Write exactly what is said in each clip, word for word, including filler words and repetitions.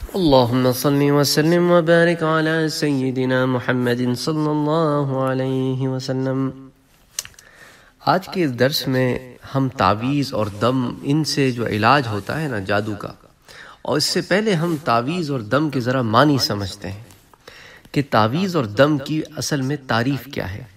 اللهم صل وسلم وبارك على سيدنا محمد صلی اللہ علیہ وسلم۔ آج کے اس درس میں ہم تعویذ اور دم، ان سے جو علاج ہوتا ہے نا جادو کا، اور اس سے پہلے ہم تعویذ اور دم کے ذرا معنی سمجھتے ہیں کہ تعویذ اور دم کی اصل میں تعریف کیا ہے۔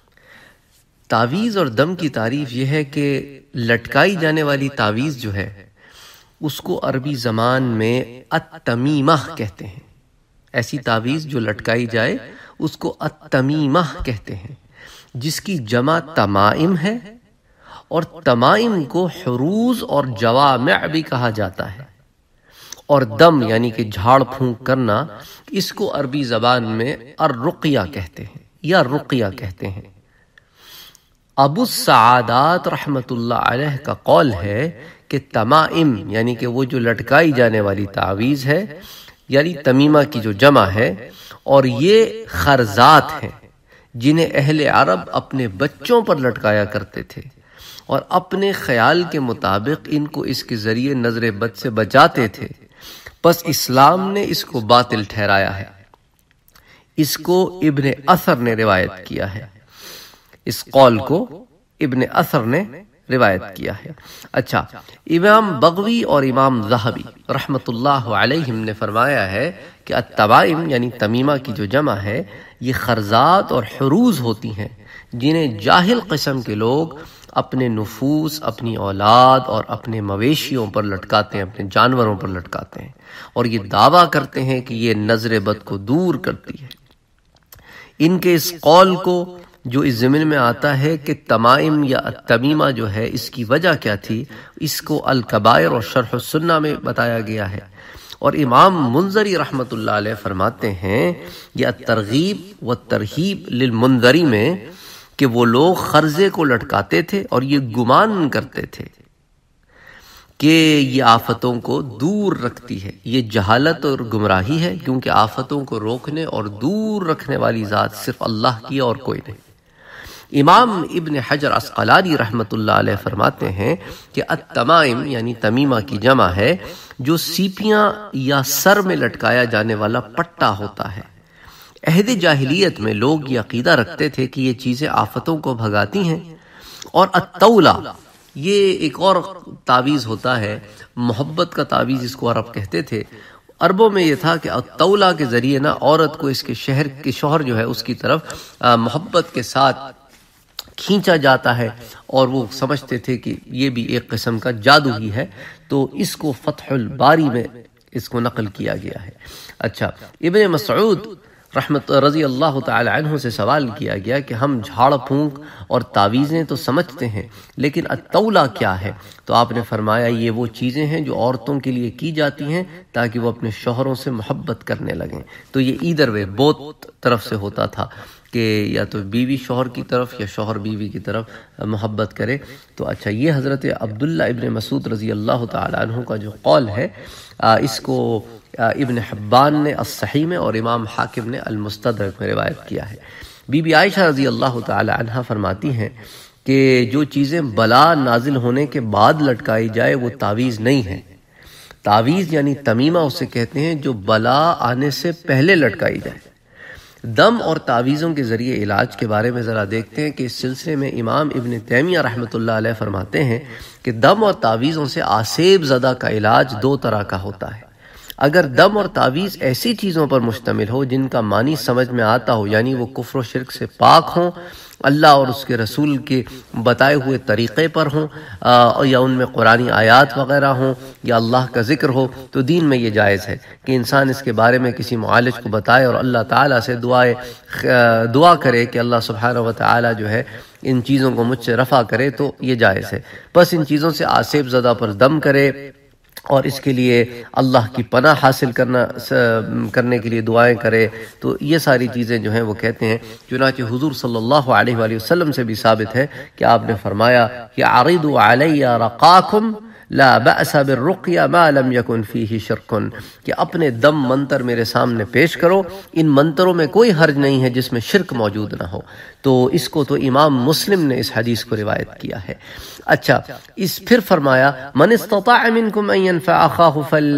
تعویذ اور دم کی تعریف یہ ہے کہ لٹکائی جانے والی تعویذ جو ہے اس کو عربی زبان میں التمیمہ کہتے ہیں۔ ایسی تعویذ جو لٹکائی جائے اس کو التمیمہ کہتے ہیں، جس کی جمع تمائم ہے، اور تمائم کو حروز اور جوامع بھی کہا جاتا ہے۔ اور دم یعنی کہ جھاڑ پھونک کرنا، اس کو عربی زبان میں الرقیہ کہتے ہیں یا رقیہ کہتے ہیں۔ ابو السعادات رحمت اللہ علیہ کا قول ہے کہ تمائم یعنی کہ وہ جو لٹکائی جانے والی تعویذ ہے، یعنی تمیمہ کی جو جمع ہے، اور یہ خرزات ہیں جنہیں اہل عرب اپنے بچوں پر لٹکایا کرتے تھے، اور اپنے خیال کے مطابق ان کو اس کے ذریعے نظر بد سے بچاتے تھے۔ پس اسلام نے اس کو باطل ٹھہرایا ہے۔ اس کو ابن اثر نے روایت کیا ہے، اس قول کو ابن اثر نے روایت کیا ہے۔ اچھا، امام بغوی اور امام ذہبی رحمت اللہ علیہم نے فرمایا ہے کہ التمائم یعنی تمیمہ کی جو جمع ہے، یہ خرزات اور حروز ہوتی ہیں جنہیں جاہل قسم کے لوگ اپنے نفوس، اپنی اولاد اور اپنے مویشیوں پر لٹکاتے ہیں، اپنے جانوروں پر لٹکاتے ہیں، اور یہ دعویٰ کرتے ہیں کہ یہ نظر بد کو دور کرتی ہے۔ ان کے اس قول کو جو اس ضمن میں آتا ہے کہ تمائم یا التمیمہ جو ہے اس کی وجہ کیا تھی، اس کو الکبائر اور شرح السنہ میں بتایا گیا ہے۔ اور امام منذری رحمت اللہ علیہ فرماتے ہیں یہ الترغیب والترہیب للمنذری میں کہ وہ لوگ خرزے کو لٹکاتے تھے اور یہ گمان کرتے تھے کہ یہ آفتوں کو دور رکھتی ہے۔ یہ جہالت اور گمراہی ہے، کیونکہ آفتوں کو روکنے اور دور رکھنے والی ذات صرف اللہ کی اور کوئی نہیں۔ امام ابن حجر عسقلانی رحمت اللہ علیہ فرماتے ہیں کہ التمائم یعنی تمیمہ کی جمع ہے جو سیپیاں یا سر میں لٹکایا جانے والا پٹا ہوتا ہے۔ عہد جاہلیت میں لوگ یہ عقیدہ رکھتے تھے کہ یہ چیزیں آفتوں کو بھگاتی ہیں۔ اور التولہ، یہ ایک اور تعویذ ہوتا ہے، محبت کا تعویذ اس کو عرب کہتے تھے۔ عربوں میں یہ تھا کہ التولہ کے ذریعے نا عورت کو اس کے شہر کے شوہر جو ہے اس کی طرف محبت کے ساتھ کھینچا جاتا ہے، اور وہ سمجھتے تھے کہ یہ بھی ایک قسم کا جادو ہی ہے، تو اس کو فتح الباری میں اس کو نقل کیا گیا ہے۔ اچھا، ابن مسعود رحمت رضی اللہ تعالی عنہ سے سوال کیا گیا کہ ہم جھاڑ پھونک اور تعویذیں تو سمجھتے ہیں، لیکن التولہ کیا ہے؟ تو آپ نے فرمایا یہ وہ چیزیں ہیں جو عورتوں کے لیے کی جاتی ہیں تاکہ وہ اپنے شوہروں سے محبت کرنے لگیں۔ تو یہ ایدر وے بہت طرف سے ہوتا تھا کہ یا تو بیوی شوہر کی طرف یا شوہر بیوی کی طرف محبت کرے۔ تو اچھا، یہ حضرت عبداللہ ابن مسعود رضی اللہ تعالی عنہ کا جو قول ہے، اس کو ابن حبان نے الصحیح میں اور امام حاکم نے المستدرک میں روایت کیا ہے۔ بی بی عائشہ رضی اللہ تعالی عنہ فرماتی ہیں کہ جو چیزیں بلا نازل ہونے کے بعد لٹکائی جائے وہ تعویذ نہیں ہے۔ تعویذ یعنی تمیمہ اسے کہتے ہیں جو بلا آنے سے پہلے لٹکائی جائے۔ دم اور تعویذوں کے ذریعے علاج کے بارے میں ذرا دیکھتے ہیں کہ اس سلسلے میں امام ابن تیمیہ رحمت اللہ علیہ فرماتے ہیں کہ دم اور تعویذوں سے آسیب زدہ کا علاج دو طرح کا ہوتا ہے۔ اگر دم اور تعویذ ایسی چیزوں پر مشتمل ہو جن کا معنی سمجھ میں آتا ہو، یعنی وہ کفر و شرک سے پاک ہوں، اللہ اور اس کے رسول کے بتائے ہوئے طریقے پر ہوں، یا ان میں قرآنی آیات وغیرہ ہوں، یا اللہ کا ذکر ہو، تو دین میں یہ جائز ہے کہ انسان اس کے بارے میں کسی معالج کو بتائے اور اللہ تعالیٰ سے دعائے دعا کرے کہ اللہ سبحانہ و تعالیٰ جو ہے ان چیزوں کو مجھ سے رفع کرے، تو یہ جائز ہے۔ بس ان چیزوں سے آسیب زدہ پر دم کرے اور اس کے لیے اللہ کی پناہ حاصل کرنا کرنے کے لیے دعائیں کرے، تو یہ ساری چیزیں جو ہیں وہ کہتے ہیں۔ چنانچہ حضور صلی اللہ علیہ وآلہ وسلم سے بھی ثابت ہے کہ آپ نے فرمایا کہ عَرِضُوا عَلَيَّ رَقَاكُمْ لا بأس بالرقیہ ما لم یکن فیہ شرک، کہ اپنے دم منتر میرے سامنے پیش کرو، ان منتروں میں کوئی حرج نہیں ہے جس میں شرک موجود نہ ہو۔ تو اس کو تو امام مسلم نے اس حدیث کو روایت کیا ہے۔ اچھا، اس پھر فرمایا من استطاع منکم ان ينفع اخاه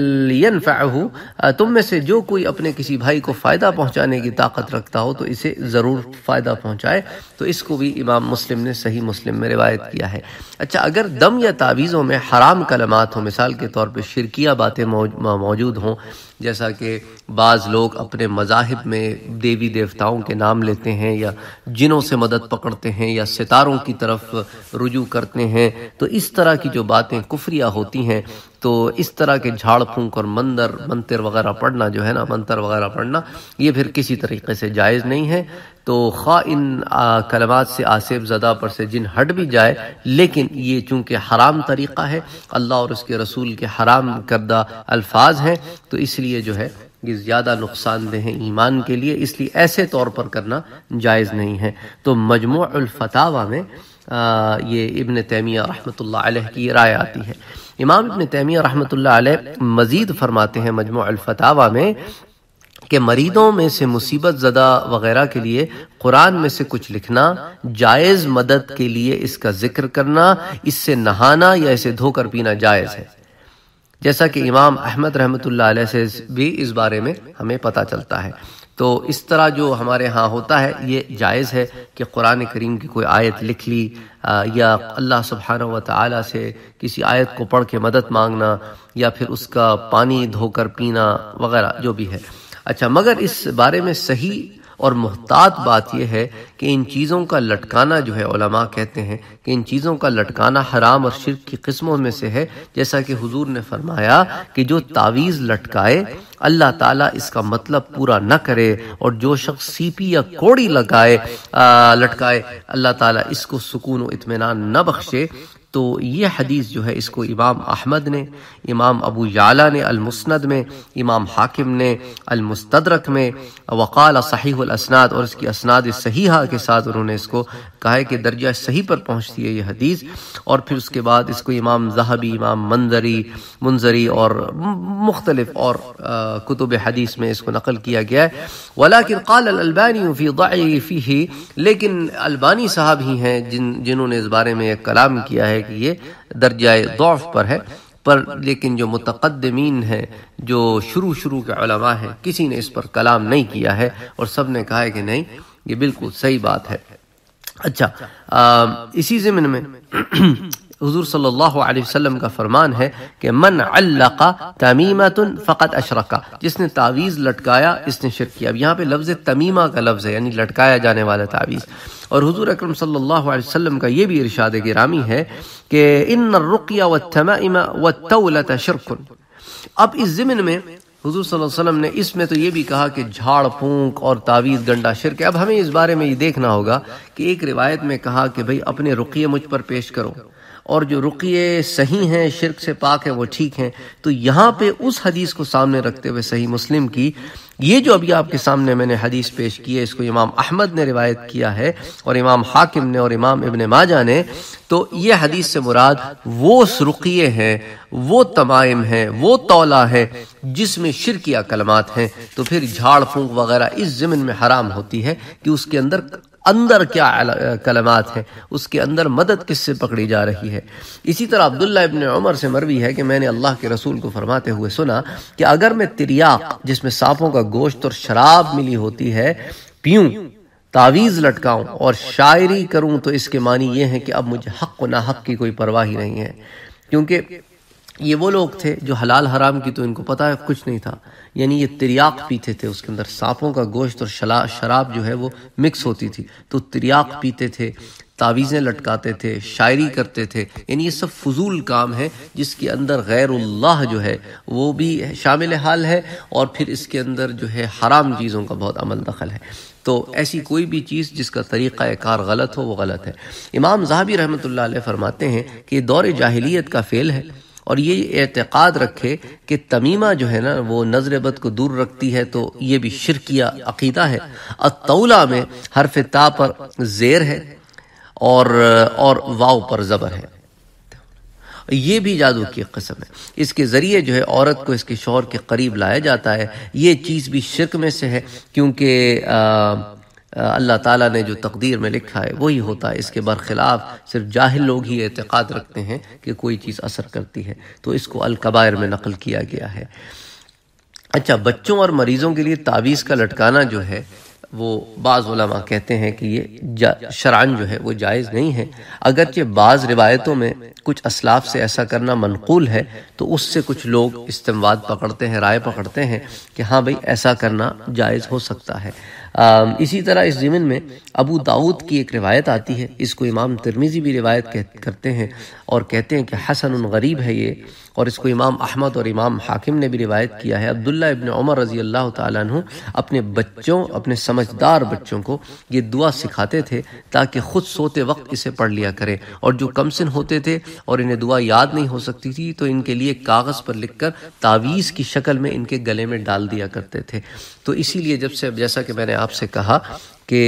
فلينفعه، تم میں سے جو کوئی اپنے کسی بھائی کو فائدہ پہنچانے کی طاقت رکھتا ہو تو اسے ضرور فائدہ پہنچائے۔ تو اس کو بھی امام مسلم نے صحیح مسلم میں روایت کیا ہے۔ اچھا، اگر دم یا تعویذوں میں حرام کلمات ہوں، مثال کے طور پہ شرکیہ باتیں موجود ہوں، جیسا کہ بعض لوگ اپنے مذاہب میں دیوی دیوتاؤں کے نام لیتے ہیں، یا جنوں سے مدد پکڑتے ہیں، یا ستاروں کی طرف رجوع کرتے ہیں، تو اس طرح کی جو باتیں کفریہ ہوتی ہیں، تو اس طرح کے جھاڑ پھونک اور مندر منتر وغیرہ پڑھنا جو ہے نا منتر وغیرہ پڑھنا، یہ پھر کسی طریقے سے جائز نہیں ہے۔ تو خواہ ان کلمات سے آصف زدہ پر سے جن ہٹ بھی جائے، لیکن یہ چونکہ حرام طریقہ ہے، اللہ اور اس کے رسول کے حرام کردہ الفاظ ہیں، تو اس لیے جو ہے یہ زیادہ نقصان دہ ہیں ایمان کے لیے، اس لیے ایسے طور پر کرنا جائز نہیں ہے۔ تو مجموع الفتاوی میں آ, یہ ابن تیمیہ رحمۃ اللہ علیہ کی رائے آتی ہے۔ امام ابن تیمیہ رحمۃ اللہ علیہ مزید فرماتے ہیں مجموع الفتاوی میں کہ مریضوں میں سے مصیبت زدہ وغیرہ کے لیے قرآن میں سے کچھ لکھنا، جائز مدد کے لیے اس کا ذکر کرنا، اس سے نہانا یا اسے دھو کر پینا جائز ہے، جیسا کہ امام احمد رحمۃ اللہ علیہ سے بھی اس بارے میں ہمیں پتہ چلتا ہے۔ تو اس طرح جو ہمارے ہاں ہوتا ہے یہ جائز ہے کہ قرآن کریم کی کوئی آیت لکھ لی، یا اللہ سبحانہ و تعالی سے کسی آیت کو پڑھ کے مدد مانگنا، یا پھر اس کا پانی دھو کر پینا وغیرہ جو بھی ہے۔ اچھا، مگر اس بارے میں صحیح اور محتاط بات یہ ہے کہ ان چیزوں کا لٹکانا جو ہے، علماء کہتے ہیں کہ ان چیزوں کا لٹکانا حرام اور شرک کی قسموں میں سے ہے، جیسا کہ حضور نے فرمایا کہ جو تعویذ لٹکائے اللہ تعالیٰ اس کا مطلب پورا نہ کرے، اور جو شخص سیپی یا کوڑی لگائے لٹکائے اللہ تعالیٰ اس کو سکون و اطمینان نہ بخشے۔ تو یہ حدیث جو ہے اس کو امام احمد نے، امام ابو یعلا نے المسند میں، امام حاکم نے المستدرک میں، وقال صحیح الاسناد، اور اس کی اسناد صحیحہ کے ساتھ انہوں نے اس کو کہا ہے کہ درجہ صحیح پر پہنچتی ہے یہ حدیث۔ اور پھر اس کے بعد اس کو امام ذہبی، امام منذری منذری اور مختلف اور کتب حدیث میں اس کو نقل کیا گیا ہے۔ ولیکن قال الالبانی فی ضعیفہ، لیکن البانی صاحب ہی ہیں جن جنہوں نے اس بارے میں ایک کلام کیا ہے کہ یہ درجہ ضعف پر ہے، پر لیکن جو متقدمین ہیں، جو شروع شروع کے علماء ہیں، کسی نے اس پر کلام نہیں کیا ہے، اور سب نے کہا ہے کہ نہیں، یہ بالکل صحیح بات ہے۔ اچھا، اسی ضمن میں حضور صلی اللہ علیہ وسلم کا فرمان ہے کہ من علق تمیمۃ فقد اشرک، جس نے تعویذ لٹکایا اس نے شرک کیا۔ اب یہاں پہ لفظ تمیمہ کا لفظ ہے، یعنی لٹکایا جانے والا تعویذ۔ اور حضور اکرم صلی اللہ علیہ وسلم کا یہ بھی ارشاد گرامی ہے کہ ان الرقیہ والتمائم والتولۃ شرک۔ اب اس ضمن میں حضور صلی اللہ علیہ وسلم نے اس میں تو یہ بھی کہا کہ جھاڑ پھونک اور تعویذ گنڈا شرک ہے۔ اب ہمیں اس بارے میں یہ دیکھنا ہوگا کہ ایک روایت میں کہا کہ بھئی اپنے رقیے مجھ پر پیش کرو، اور جو رقیے صحیح ہیں، شرک سے پاک ہیں، وہ ٹھیک ہیں۔ تو یہاں پہ اس حدیث کو سامنے رکھتے ہوئے صحیح مسلم کی یہ جو ابھی آپ کے سامنے میں نے حدیث پیش کی ہے، اس کو امام احمد نے روایت کیا ہے، اور امام حاکم نے، اور امام ابن ماجہ نے۔ تو یہ حدیث سے مراد وہ رقیے ہیں، وہ تمائم ہیں، وہ تولا ہے جس میں شرکیہ کلمات ہیں۔ تو پھر جھاڑ پھونک وغیرہ اس ضمن میں حرام ہوتی ہے کہ اس کے اندر اندر کیا کلمات ہیں، اس کے اندر مدد کس سے پکڑی جا رہی ہے۔ اسی طرح عبداللہ ابن عمر سے مروی ہے کہ میں نے اللہ کے رسول کو فرماتے ہوئے سنا کہ اگر میں تریاق جس میں سانپوں کا گوشت اور شراب ملی ہوتی ہے پیوں، تعویذ لٹکاؤں اور شاعری کروں، تو اس کے معنی یہ ہے کہ اب مجھے حق و ناحق کی کوئی پرواہ ہی نہیں ہے، کیونکہ یہ وہ لوگ تھے جو حلال حرام کی تو ان کو پتہ ہے کچھ نہیں تھا، یعنی یہ تریاق پیتے تھے، اس کے اندر سانپوں کا گوشت اور شراب جو ہے وہ مکس ہوتی تھی، تو تریاق پیتے تھے، تعویذیں لٹکاتے تھے، شاعری کرتے تھے، یعنی یہ سب فضول کام ہے جس کے اندر غیر اللہ جو ہے وہ بھی شامل حال ہے، اور پھر اس کے اندر جو ہے حرام چیزوں کا بہت عمل دخل ہے۔ تو ایسی کوئی بھی چیز جس کا طریقہ کار غلط ہو وہ غلط ہے۔ امام ذہبی رحمۃ اللہ علیہ فرماتے ہیں کہ دور جاہلیت کا فعل ہے، اور یہ اعتقاد رکھے کہ تمیمہ جو ہے نا وہ نظر بد کو دور رکھتی ہے، تو یہ بھی شرکیہ عقیدہ ہے۔ الطولہ میں حرف تا پر زیر ہے، اور اور واو پر زبر ہے، یہ بھی جادو کی قسم ہے۔ اس کے ذریعے جو ہے عورت کو اس کے شوہر کے قریب لایا جاتا ہے۔ یہ چیز بھی شرک میں سے ہے، کیونکہ اللہ تعالیٰ نے جو تقدیر میں لکھا ہے وہی ہوتا ہے، اس کے برخلاف صرف جاہل لوگ ہی اعتقاد رکھتے ہیں کہ کوئی چیز اثر کرتی ہے، تو اس کو الکبائر میں نقل کیا گیا ہے۔ اچھا، بچوں اور مریضوں کے لیے تعویذ کا لٹکانا جو ہے وہ بعض علماء کہتے ہیں کہ یہ شرعاً جو ہے وہ جائز نہیں ہے، اگرچہ بعض روایتوں میں کچھ اسلاف سے ایسا کرنا منقول ہے، تو اس سے کچھ لوگ استنباط پکڑتے ہیں، رائے پکڑتے ہیں کہ ہاں بھئی ایسا کرنا جائز ہو سکتا ہے۔ اسی طرح اس ضمن میں ابو داؤد کی ایک روایت آتی ہے، اس کو امام ترمذی بھی روایت کرتے ہیں اور کہتے ہیں کہ حسن غریب ہے یہ، اور اس کو امام احمد اور امام حاکم نے بھی روایت کیا ہے۔ عبداللہ ابن عمر رضی اللہ تعالیٰ عنہ اپنے بچوں اپنے سمجھدار بچوں کو یہ دعا سکھاتے تھے تاکہ خود سوتے وقت اسے پڑھ لیا کریں، اور جو کمسن ہوتے تھے اور انہیں دعا یاد نہیں ہو سکتی تھی تو ان کے لیے کاغذ پر لکھ کر تعویذ کی شکل میں ان کے گلے میں ڈال دیا کرتے تھے۔ تو اسی لیے جب سے جیسا کہ میں نے آپ سے کہا کہ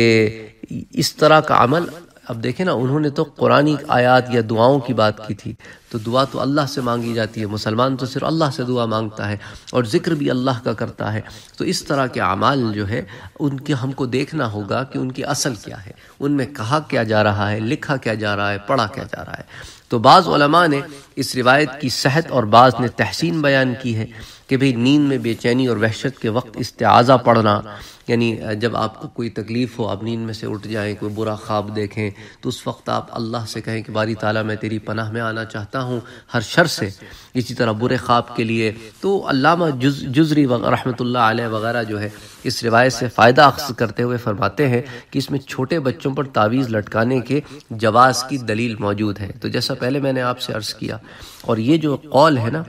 اس طرح کا عمل، اب دیکھیں نا، انہوں نے تو قرآنی آیات یا دعاؤں کی بات کی تھی، تو دعا تو اللہ سے مانگی جاتی ہے، مسلمان تو صرف اللہ سے دعا مانگتا ہے اور ذکر بھی اللہ کا کرتا ہے۔ تو اس طرح کے اعمال جو ہے ان کے ہم کو دیکھنا ہوگا کہ ان کی اصل کیا ہے، ان میں کہا کیا جا رہا ہے، لکھا کیا جا رہا ہے، پڑھا کیا جا رہا ہے۔ تو بعض علماء نے اس روایت کی صحت اور بعض نے تحسین بیان کی ہے کہ بھئی نیند میں بے چینی اور وحشت کے وقت استعاذہ پڑھنا، یعنی جب آپ کو کوئی تکلیف ہو، آپ نیند میں سے اٹھ جائیں، کوئی برا خواب دیکھیں، تو اس وقت آپ اللہ سے کہیں کہ باری تعالیٰ میں تیری پناہ میں آنا چاہتا ہوں ہر شر سے۔ اسی طرح برے خواب کے لیے تو علامہ جز جزری رحمۃ اللہ علیہ وغیرہ جو ہے اس روایت سے فائدہ اخذ کرتے ہوئے فرماتے ہیں کہ اس میں چھوٹے بچوں پر تعویذ لٹکانے کے جواز کی دلیل موجود ہے۔ تو جیسا پہلے میں نے آپ سے عرض کیا، اور یہ جو قول ہے نا،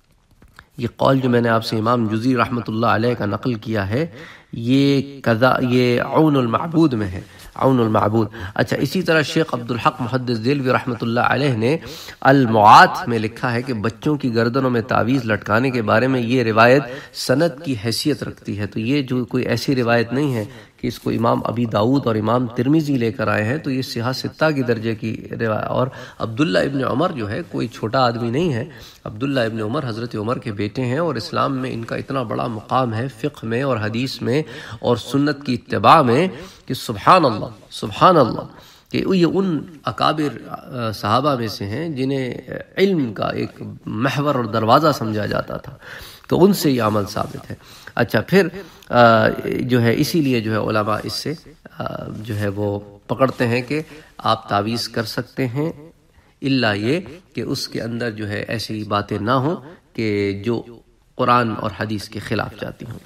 یہ قول جو میں نے آپ سے امام جزری رحمۃ اللہ علیہ کا نقل کیا ہے، یہ قضا یہ عون المعبود میں ہے، عون المعبود۔ اچھا، اسی طرح شیخ عبدالحق محدث دہلوی رحمۃ اللہ علیہ نے المعات میں لکھا ہے کہ بچوں کی گردنوں میں تعویذ لٹکانے کے بارے میں یہ روایت سند کی حیثیت رکھتی ہے۔ تو یہ جو کوئی ایسی روایت نہیں ہے کہ اس کو امام ابی داؤد اور امام ترمذی لے کر آئے ہیں، تو یہ صحاح ستہ کی درجے کی روایت۔ اور عبداللہ ابن عمر جو ہے کوئی چھوٹا آدمی نہیں ہے، عبداللہ ابن عمر حضرت عمر کے بیٹے ہیں، اور اسلام میں ان کا اتنا بڑا مقام ہے، فقہ میں اور حدیث میں اور سنت کی اتباع میں، کہ سبحان اللہ سبحان اللہ، کہ یہ ان اکابر صحابہ میں سے ہیں جنہیں علم کا ایک محور اور دروازہ سمجھا جاتا تھا، تو ان سے یہ عمل ثابت ہے۔ اچھا، پھر جو ہے اسی لیے جو ہے علماء اس سے جو ہے وہ پکڑتے ہیں کہ آپ تعویذ کر سکتے ہیں، الا یہ کہ اس کے اندر جو ہے ایسی باتیں نہ ہوں کہ جو قرآن اور حدیث کے خلاف جاتی ہوں۔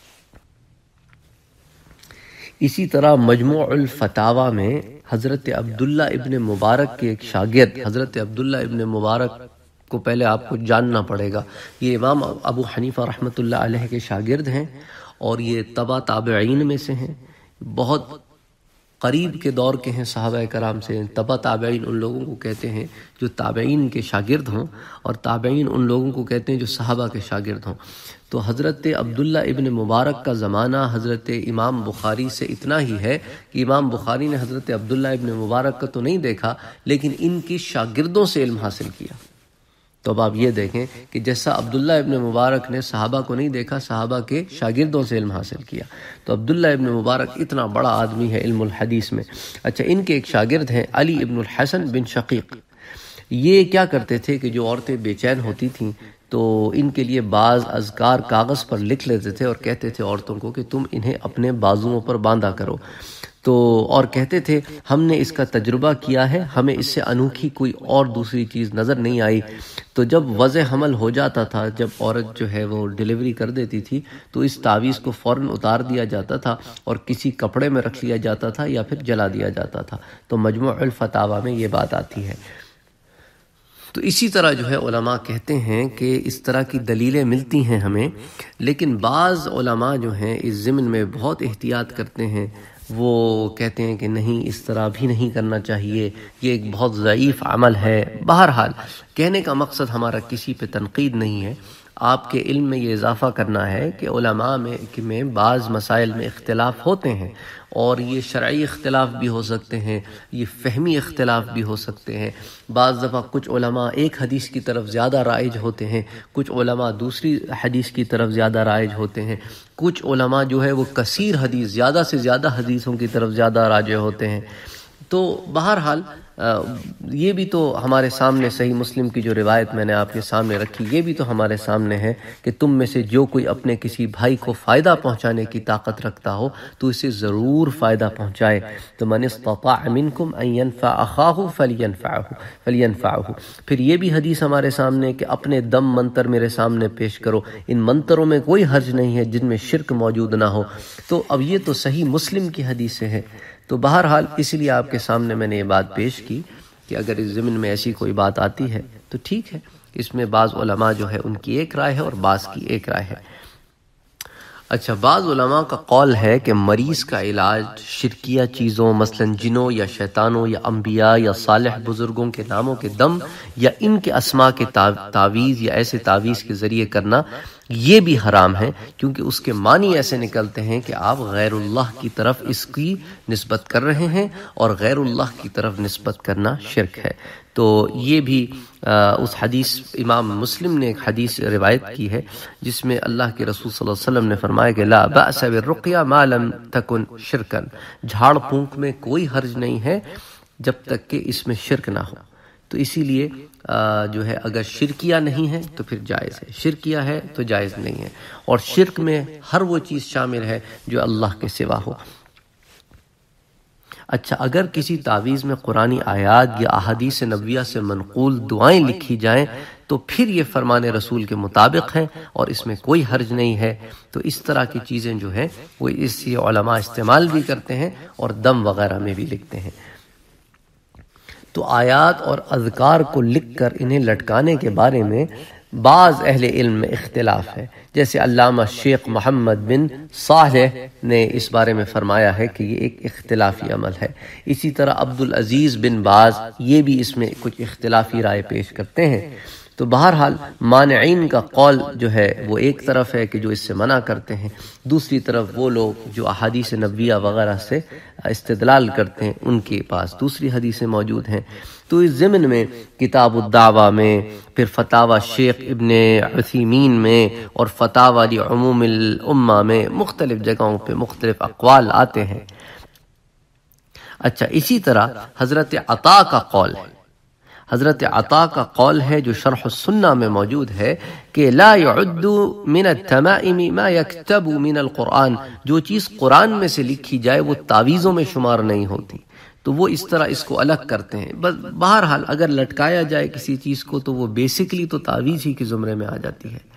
اسی طرح مجموع الفتاوی میں حضرت عبداللہ ابن مبارک کے ایک شاگرد، حضرت عبداللہ ابن مبارک کو پہلے آپ کو جاننا پڑے گا، یہ امام ابو حنیفہ رحمۃ اللہ علیہ کے شاگرد ہیں، اور یہ تبع تابعین میں سے ہیں، بہت قریب کے دور کے ہیں صحابہ کرام سے۔ تبع تابعین ان لوگوں کو کہتے ہیں جو تابعین کے شاگرد ہوں، اور تابعین ان لوگوں کو کہتے ہیں جو صحابہ کے شاگرد ہوں۔ تو حضرت عبداللہ ابن مبارک کا زمانہ حضرت امام بخاری سے اتنا ہی ہے کہ امام بخاری نے حضرت عبداللہ ابن مبارک کا تو نہیں دیکھا، لیکن ان کی شاگردوں سے علم حاصل کیا۔ تو اب آپ یہ دیکھیں کہ جیسا عبداللہ ابن مبارک نے صحابہ کو نہیں دیکھا، صحابہ کے شاگردوں سے علم حاصل کیا، تو عبداللہ ابن مبارک اتنا بڑا آدمی ہے علم الحدیث میں۔ اچھا، ان کے ایک شاگرد ہیں علی ابن الحسن بن شقیق۔ یہ کیا کرتے تھے کہ جو عورتیں بے چین ہوتی تھیں تو ان کے لیے بعض اذکار کاغذ پر لکھ لیتے تھے اور کہتے تھے عورتوں کو کہ تم انہیں اپنے بازوؤں پر باندھا کرو، تو اور کہتے تھے ہم نے اس کا تجربہ کیا ہے، ہمیں اس سے انوکھی کوئی اور دوسری چیز نظر نہیں آئی۔ تو جب وضع حمل ہو جاتا تھا، جب عورت جو ہے وہ ڈیلیوری کر دیتی تھی، تو اس تعویذ کو فوراً اتار دیا جاتا تھا اور کسی کپڑے میں رکھ لیا جاتا تھا یا پھر جلا دیا جاتا تھا۔ تو مجموع الفتاوی میں یہ بات آتی ہے۔ تو اسی طرح جو ہے علماء کہتے ہیں کہ اس طرح کی دلیلیں ملتی ہیں ہمیں، لیکن بعض علماء جو ہیں اس ضمن میں بہت احتیاط کرتے ہیں، وہ کہتے ہیں کہ نہیں، اس طرح بھی نہیں کرنا چاہیے، یہ ایک بہت ضعیف عمل ہے۔ بہرحال کہنے کا مقصد ہمارا کسی پہ تنقید نہیں ہے، آپ کے علم میں یہ اضافہ کرنا ہے کہ علماء میں کہ میں بعض مسائل میں اختلاف ہوتے ہیں، اور یہ شرعی اختلاف بھی ہو سکتے ہیں، یہ فہمی اختلاف بھی ہو سکتے ہیں۔ بعض دفعہ کچھ علماء ایک حدیث کی طرف زیادہ رائج ہوتے ہیں، کچھ علماء دوسری حدیث کی طرف زیادہ رائج ہوتے ہیں، کچھ علماء جو ہے وہ کثیر حدیث، زیادہ سے زیادہ حدیثوں کی طرف زیادہ راجع ہوتے ہیں۔ تو بہرحال یہ بھی تو ہمارے سامنے صحیح مسلم کی جو روایت میں نے آپ کے سامنے رکھی، یہ بھی تو ہمارے سامنے ہے کہ تم میں سے جو کوئی اپنے کسی بھائی کو فائدہ پہنچانے کی طاقت رکھتا ہو تو اسے ضرور فائدہ پہنچائے۔ تو من استطاع منکم ان ينفع اخاہ فلینفعہ فلینفعہ پھر یہ بھی حدیث ہمارے سامنے کہ اپنے دم منتر میرے سامنے پیش کرو، ان منتروں میں کوئی حرج نہیں ہے جن میں شرک موجود نہ ہو۔ تو اب یہ تو صحیح مسلم کی حدیثیں ہیں۔ تو بہرحال اس لیے آپ کے سامنے میں نے یہ بات پیش کی کہ اگر اس ضمن میں ایسی کوئی بات آتی ہے تو ٹھیک ہے، اس میں بعض علماء جو ہے ان کی ایک رائے ہے اور بعض کی ایک رائے ہے۔ اچھا، بعض علماء کا قول ہے کہ مریض کا علاج شرکیہ چیزوں مثلا جنوں یا شیطانوں یا انبیاء یا صالح بزرگوں کے ناموں کے دم یا ان کے اسماء کے تعویذ یا ایسے تعویذ کے ذریعے کرنا یہ بھی حرام ہے، کیونکہ اس کے معنی ایسے نکلتے ہیں کہ آپ غیر اللہ کی طرف اس کی نسبت کر رہے ہیں، اور غیر اللہ کی طرف نسبت کرنا شرک ہے۔ تو یہ بھی اس حدیث، امام مسلم نے ایک حدیث روایت کی ہے جس میں اللہ کے رسول صلی اللہ علیہ وسلم نے فرمایا کہ لا بأس بالرقیہ ما لم تکن شرکا، جھاڑ پھونک میں کوئی حرج نہیں ہے جب تک کہ اس میں شرک نہ ہو۔ تو اسی لیے جو ہے اگر شرکیہ نہیں ہے تو پھر جائز ہے، شرکیہ ہے تو جائز نہیں ہے، اور شرک میں ہر وہ چیز شامل ہے جو اللہ کے سوا ہو۔ اچھا، اگر کسی تعویذ میں قرآنی آیات یا احادیث نبویہ سے منقول دعائیں لکھی جائیں تو پھر یہ فرمان رسول کے مطابق ہیں اور اس میں کوئی حرج نہیں ہے۔ تو اس طرح کی چیزیں جو ہیں وہ اس سے علماء استعمال بھی کرتے ہیں اور دم وغیرہ میں بھی لکھتے ہیں۔ تو آیات اور اذکار کو لکھ کر انہیں لٹکانے کے بارے میں بعض اہل علم میں اختلاف ہے، جیسے علامہ شیخ محمد بن صالح نے اس بارے میں فرمایا ہے کہ یہ ایک اختلافی عمل ہے۔ اسی طرح عبدالعزیز بن باز یہ بھی اس میں کچھ اختلافی رائے پیش کرتے ہیں۔ تو بہرحال مانعین کا قول جو ہے وہ ایک طرف ہے کہ جو اس سے منع کرتے ہیں، دوسری طرف وہ لوگ جو احادیث نبویہ وغیرہ سے استدلال کرتے ہیں ان کے پاس دوسری حدیثیں موجود ہیں۔ تو اس ضمن میں کتاب الدعوہ میں، پھر فتاوی شیخ ابن عثیمین میں اور فتاوی عموم الامہ میں مختلف جگہوں پہ مختلف اقوال آتے ہیں۔ اچھا، اسی طرح حضرت عطا کا قول ہے، حضرت عطا کا قول ہے جو شرح السنہ میں موجود ہے کہ لا يعد من التمائم ما يكتب من القرآن، جو چیز قرآن میں سے لکھی جائے وہ تعویذوں میں شمار نہیں ہوتی۔ تو وہ اس طرح اس کو الگ کرتے ہیں۔ بس بہرحال اگر لٹکایا جائے کسی چیز کو تو وہ بیسیکلی تو تعویذ ہی کے زمرے میں آ جاتی ہے۔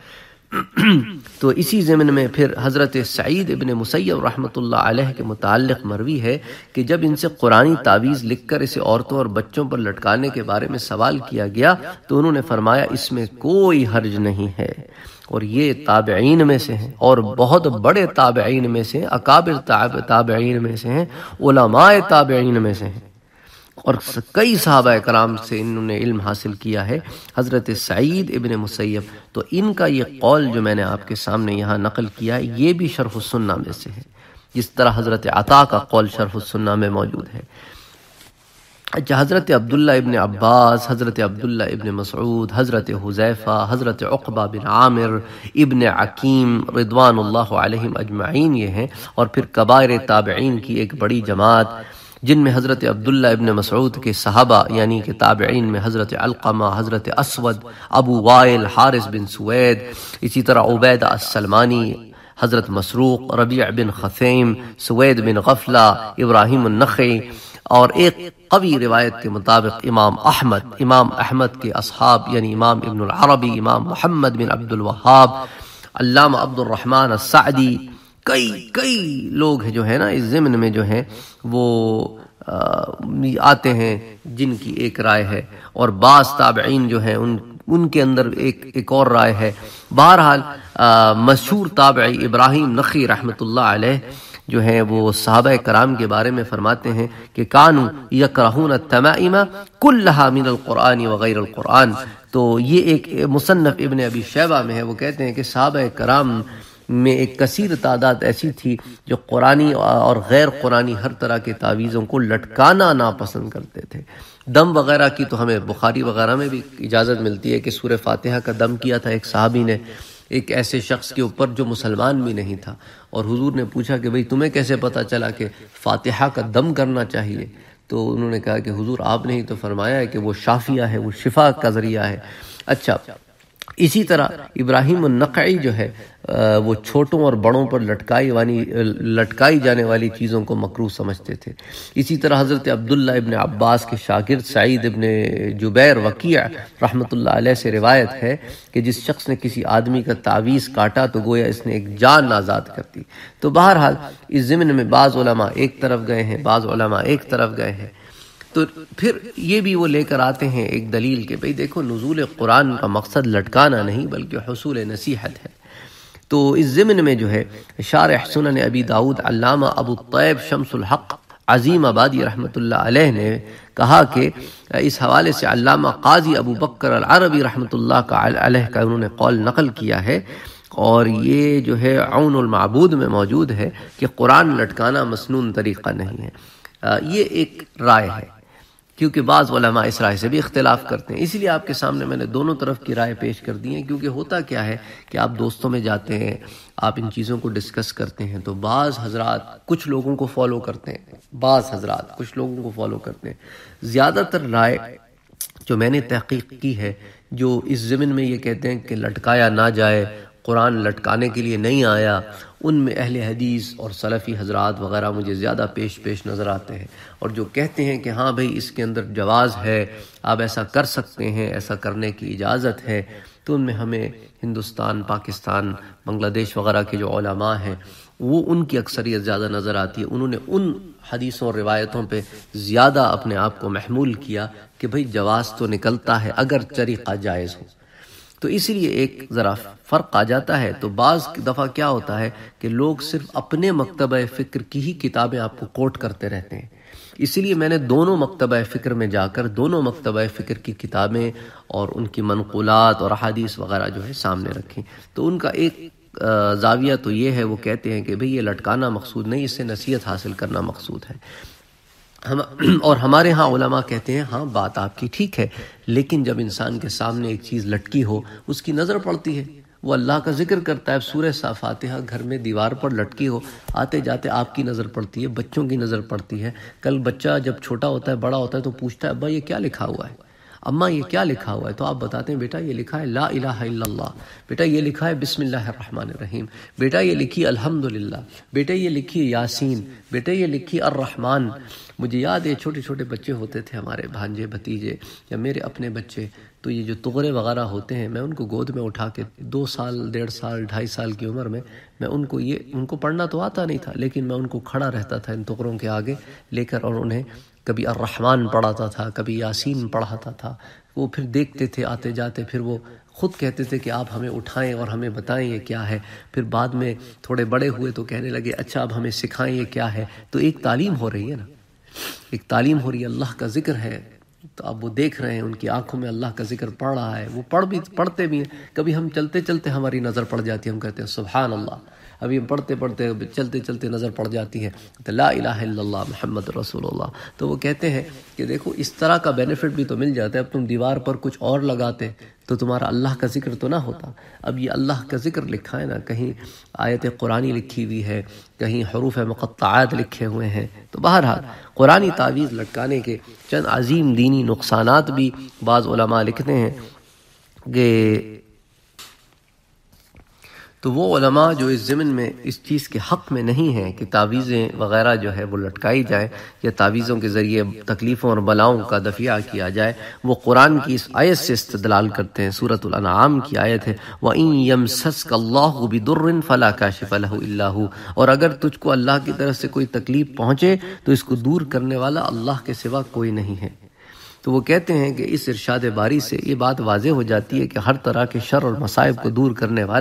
تو اسی ضمن میں پھر حضرت سعید ابن مسیب رحمۃ اللہ علیہ کے متعلق مروی ہے کہ جب ان سے قرآنی تعویذ لکھ کر اسے عورتوں اور بچوں پر لٹکانے کے بارے میں سوال کیا گیا تو انہوں نے فرمایا اس میں کوئی حرج نہیں ہے، اور یہ تابعین میں سے ہیں اور بہت بڑے تابعین میں سے، اکابر تابعین میں سے ہیں، علماء تابعین میں سے ہیں، اور کئی صحابہ کرام سے انہوں نے علم حاصل کیا ہے، حضرت سعید ابن مسیب۔ تو ان کا یہ قول جو میں نے آپ کے سامنے یہاں نقل کیا ہے یہ بھی شرح السنہ میں سے ہے، جس طرح حضرت عطا کا قول شرح السنہ میں موجود ہے۔ اچھا، حضرت عبداللہ ابن عباس، حضرت عبداللہ ابن مسعود، حضرت حذیفہ، حضرت عقبہ بن عامر، ابن عکیم رضوان اللہ علیہم اجمعین یہ ہیں، اور پھر کبائر تابعین کی ایک بڑی جماعت جن میں حضرت عبداللہ ابن مسعود کے صحابہ یعنی کہ تابعین میں حضرت علقمہ، حضرت اسود، ابو وائل، حارث بن سوید، اسی طرح عبیدہ السلمانی، حضرت مسروق، ربیع بن خثیم، سوید بن غفلہ، ابراہیم النخعی، اور ایک قوی روایت کے مطابق امام احمد، امام احمد کے اصحاب یعنی امام ابن العربی، امام محمد بن عبد الوہاب، علامہ عبد الرحمن السعدی، کئی کئی لوگ جو ہیں نا اس ضمن میں جو ہیں وہ آتے ہیں جن کی ایک رائے ہے، اور بعض تابعین جو ہیں ان ان کے اندر ایک ایک اور رائے ہے۔ بہرحال مشہور تابعی ابراہیم نخعی رحمۃ اللہ علیہ جو ہیں وہ صحابہ کرام کے بارے میں فرماتے ہیں کہ کانوا یکرہون التمائم کلھا من القرآن وغیر القرآن. تو یہ ایک مصنف ابن ابی شیبہ میں ہے، وہ کہتے ہیں کہ صحابہ کرام میں ایک کثیر تعداد ایسی تھی جو قرآنی اور غیر قرآنی ہر طرح کے تعویذوں کو لٹکانا ناپسند کرتے تھے. دم وغیرہ کی تو ہمیں بخاری وغیرہ میں بھی اجازت ملتی ہے کہ سورہ فاتحہ کا دم کیا تھا ایک صحابی نے ایک ایسے شخص کے اوپر جو مسلمان بھی نہیں تھا، اور حضور نے پوچھا کہ بھئی تمہیں کیسے پتہ چلا کہ فاتحہ کا دم کرنا چاہیے؟ تو انہوں نے کہا کہ حضور آپ نے ہی تو فرمایا ہے کہ وہ شافیہ ہے، وہ شفا کا ذریعہ ہے. اچھا، اسی طرح ابراہیم النخعی جو ہے وہ چھوٹوں اور بڑوں پر لٹکائی والی لٹکائی جانے والی چیزوں کو مکروہ سمجھتے تھے. اسی طرح حضرت عبداللہ ابن عباس کے شاگرد سعید ابن جبیر وکیع رحمۃ اللہ علیہ سے روایت ہے کہ جس شخص نے کسی آدمی کا تعویذ کاٹا تو گویا اس نے ایک جان آزاد کر دی. تو بہرحال اس ضمن میں بعض علماء ایک طرف گئے ہیں، بعض علماء ایک طرف گئے ہیں. تو پھر یہ بھی وہ لے کر آتے ہیں ایک دلیل کہ بھئی دیکھو نزول قرآن کا مقصد لٹکانا نہیں بلکہ حصول نصیحت ہے. تو اس ضمن میں جو ہے شارح سنن ابی داؤد علامہ ابو الطیب شمس الحق عظیم آبادی رحمۃ اللہ علیہ نے کہا کہ اس حوالے سے علامہ قاضی ابو بکر العربی رحمۃ اللہ کا علیہ کا انہوں نے قول نقل کیا ہے، اور یہ جو ہے عون المعبود میں موجود ہے کہ قرآن لٹکانا مسنون طریقہ نہیں ہے. یہ ایک رائے ہے، کیونکہ بعض علماء اس رائے سے بھی اختلاف کرتے ہیں. اس لیے آپ کے سامنے میں نے دونوں طرف کی رائے پیش کر دی ہیں، کیونکہ ہوتا کیا ہے کہ آپ دوستوں میں جاتے ہیں، آپ ان چیزوں کو ڈسکس کرتے ہیں، تو بعض حضرات کچھ لوگوں کو فالو کرتے ہیں، بعض حضرات کچھ لوگوں کو فالو کرتے ہیں. زیادہ تر رائے جو میں نے تحقیق کی ہے جو اس ضمن میں یہ کہتے ہیں کہ لٹکایا نہ جائے، قرآن لٹکانے کے لیے نہیں آیا، ان میں اہل حدیث اور سلفی حضرات وغیرہ مجھے زیادہ پیش پیش نظر آتے ہیں. اور جو کہتے ہیں کہ ہاں بھئی اس کے اندر جواز ہے، آپ ایسا کر سکتے ہیں، ایسا کرنے کی اجازت ہے، تو ان میں ہمیں ہندوستان، پاکستان، بنگلہ دیش وغیرہ کے جو علماء ہیں وہ ان کی اکثریت زیادہ نظر آتی ہے. انہوں نے ان حدیثوں اور روایتوں پہ زیادہ اپنے آپ کو محمول کیا کہ بھئی جواز تو نکلتا ہے اگر طریقہ جائز ہو. تو اسی لیے ایک ذرا فرق آ جاتا ہے. تو بعض دفعہ کیا ہوتا ہے کہ لوگ صرف اپنے مکتبہ فکر کی ہی کتابیں آپ کو کوٹ کرتے رہتے ہیں. اسی لیے میں نے دونوں مکتبہ فکر میں جا کر دونوں مکتبہ فکر کی کتابیں اور ان کی منقولات اور احادیث وغیرہ جو ہے سامنے رکھیں. تو ان کا ایک زاویہ تو یہ ہے، وہ کہتے ہیں کہ بھئی یہ لٹکانا مقصود نہیں، اس سے نصیحت حاصل کرنا مقصود ہے. ہم اور ہمارے ہاں علماء کہتے ہیں ہاں بات آپ کی ٹھیک ہے، لیکن جب انسان کے سامنے ایک چیز لٹکی ہو اس کی نظر پڑتی ہے، وہ اللہ کا ذکر کرتا ہے، سورہ فاتحہ گھر میں دیوار پر لٹکی ہو، آتے جاتے آپ کی نظر پڑتی ہے، بچوں کی نظر پڑتی ہے. کل بچہ جب چھوٹا ہوتا ہے، بڑا ہوتا ہے، تو پوچھتا ہے ابا یہ کیا لکھا ہوا ہے، اماں یہ کیا لکھا ہوا ہے؟ تو آپ بتاتے ہیں بیٹا یہ لکھا ہے لا الہ الا اللہ، بیٹا یہ لکھا ہے بسم اللہ الرحمن الرحیم، بیٹا یہ لکھی الحمدللہ، بیٹا یہ لکھی یاسین، بیٹا یہ لکھی الرحمن. مجھے یاد ہے چھوٹے چھوٹے بچے ہوتے تھے ہمارے بھانجے بھتیجے یا میرے اپنے بچے، تو یہ جو تغرے وغیرہ ہوتے ہیں میں ان کو گود میں اٹھا کے دو سال ڈیڑھ سال ڈھائی سال کی عمر میں میں ان کو یہ ان کو پڑھنا تو آتا نہیں تھا، لیکن میں ان کو کھڑا رہتا تھا ان تغروں کے آگے لے کر، اور انہیں کبھی الرحمن پڑھاتا تھا، کبھی یاسین پڑھاتا تھا. وہ پھر دیکھتے تھے آتے جاتے، پھر وہ خود کہتے تھے کہ آپ ہمیں اٹھائیں اور ہمیں بتائیں یہ کیا ہے. پھر بعد میں تھوڑے بڑے ہوئے تو کہنے لگے اچھا اب ہمیں سکھائیں یہ کیا ہے. تو ایک تعلیم ہو رہی ہے نا، ایک تعلیم ہو رہی ہے، اللہ کا ذکر ہے. تو اب وہ دیکھ رہے ہیں، ان کی آنکھوں میں اللہ کا ذکر پڑھ رہا ہے، وہ پڑھ بھی پڑھتے بھی ہیں. کبھی ہم چلتے چلتے ہماری نظر پڑ جاتی ہے، ہم کہتے ہیں سبحان اللہ. ابھی ہم پڑھتے پڑھتے چلتے چلتے نظر پڑ جاتی ہے تو لا الہ الا اللہ محمد رسول اللہ. تو وہ کہتے ہیں کہ دیکھو اس طرح کا بینیفٹ بھی تو مل جاتا ہے. اب تم دیوار پر کچھ اور لگاتے تو تمہارا اللہ کا ذکر تو نہ ہوتا. اب یہ اللہ کا ذکر لکھا ہے نا، کہیں آیت قرآنی لکھی ہوئی ہے، کہیں حروف مقطعات لکھے ہوئے ہیں. تو بہرحال قرآنی تعویذ لٹکانے کے چند عظیم دینی نقصانات بھی بعض علماء لکھتے ہیں کہ تو وہ علماء جو اس ضمن میں اس چیز کے حق میں نہیں ہیں کہ تعویذیں وغیرہ جو ہے وہ لٹکائی جائیں یا تعویذوں کے ذریعے تکلیفوں اور بلاؤں کا دفیع کیا جائے، وہ قرآن کی اس آیت سے استدلال کرتے ہیں. سورۃ الانعام کی آیت ہے وَإِن يَمْسَسْكَ اللَّهُ بِضُرٍّ فَلَا كَاشِفَ لَهُ إِلَّا هُوَ، اور اگر تجھ کو اللہ کی طرف سے کوئی تکلیف پہنچے تو اس کو دور کرنے والا اللہ کے سوا کوئی نہیں ہے. تو وہ کہتے ہیں کہ اس ارشاد باری سے یہ بات واضح ہو جاتی ہے کہ ہر طرح کے شر اور مصائب کو دور کرنے والا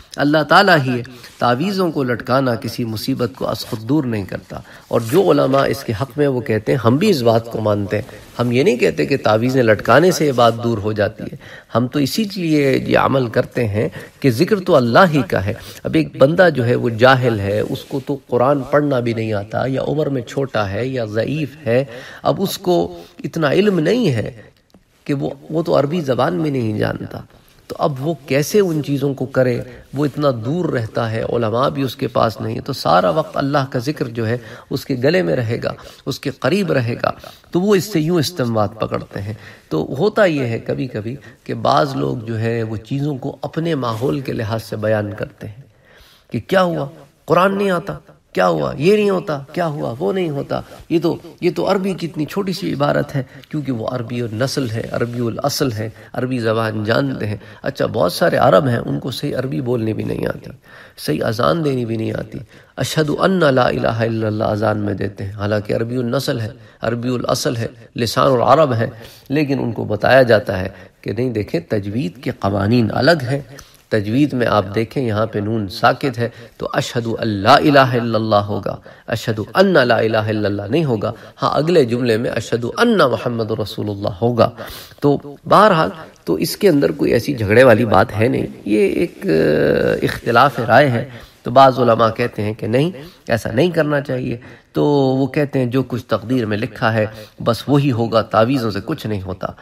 اللہ تعالیٰ ہی ہے۔ تعویذوں کو لٹکانا کسی مصیبت کو از خود دور نہیں کرتا، اور جو علماء اس کے حق میں وہ کہتے ہیں، ہم بھی اس بات کو مانتے ہیں، ہم یہ نہیں کہتے کہ تعویذیں لٹکانے سے یہ بات دور ہو جاتی ہے، ہم تو اسی لیے یہ عمل کرتے ہیں کہ ذکر تو اللہ ہی کا ہے۔ اب ایک بندہ جو ہے وہ جاہل ہے، اس کو تو قرآن پڑھنا بھی نہیں آتا، یا عمر میں چھوٹا ہے یا ضعیف ہے، اب اس کو اتنا علم نہیں ہے کہ وہ وہ تو عربی زبان میں نہیں جانتا، تو اب وہ کیسے ان چیزوں کو کرے؟ وہ اتنا دور رہتا ہے، علماء بھی اس کے پاس نہیں، تو سارا وقت اللہ کا ذکر جو ہے اس کے گلے میں رہے گا، اس کے قریب رہے گا، تو وہ اس سے یوں استنباط پکڑتے ہیں۔ تو ہوتا یہ ہے کبھی کبھی کہ بعض لوگ جو ہے وہ چیزوں کو اپنے ماحول کے لحاظ سے بیان کرتے ہیں کہ کیا ہوا، قرآن نہیں آتا، کیا ہوا، یہ نہیں ہوتا، کیا ہوا، وہ نہیں ہوتا، یہ تو یہ تو عربی کی اتنی چھوٹی سی عبارت ہے، کیونکہ وہ عربی النسل ہے، عربی الاصل ہے، عربی زبان جانتے ہیں۔ اچھا، بہت سارے عرب ہیں ان کو صحیح عربی بولنی بھی نہیں آتی، صحیح اذان دینی بھی نہیں آتی، اشہد ان لا الہ الا اللہ اذان میں دیتے ہیں، حالانکہ عربی النسل ہے، عربی الاصل ہے، لسان العرب ہے، لیکن ان کو بتایا جاتا ہے کہ نہیں، دیکھیں تجوید کے قوانین الگ ہیں۔ تجوید میں آپ دیکھیں یہاں پہ نون ساکت ہے تو اشہد ان لا الہ الا اللہ ہوگا، اشہد ان لا الہ الا اللہ نہیں ہوگا۔ ہاں، اگلے جملے میں اشہد ان محمد رسول اللہ ہوگا۔ تو بہرحال تو اس کے اندر کوئی ایسی جھگڑے والی بات ہے نہیں، یہ ایک اختلاف رائے ہے۔ تو بعض علماء کہتے ہیں کہ نہیں، ایسا نہیں کرنا چاہیے، تو وہ کہتے ہیں جو کچھ تقدیر میں لکھا ہے بس وہی ہوگا، تعویذوں سے کچھ نہیں ہوتا۔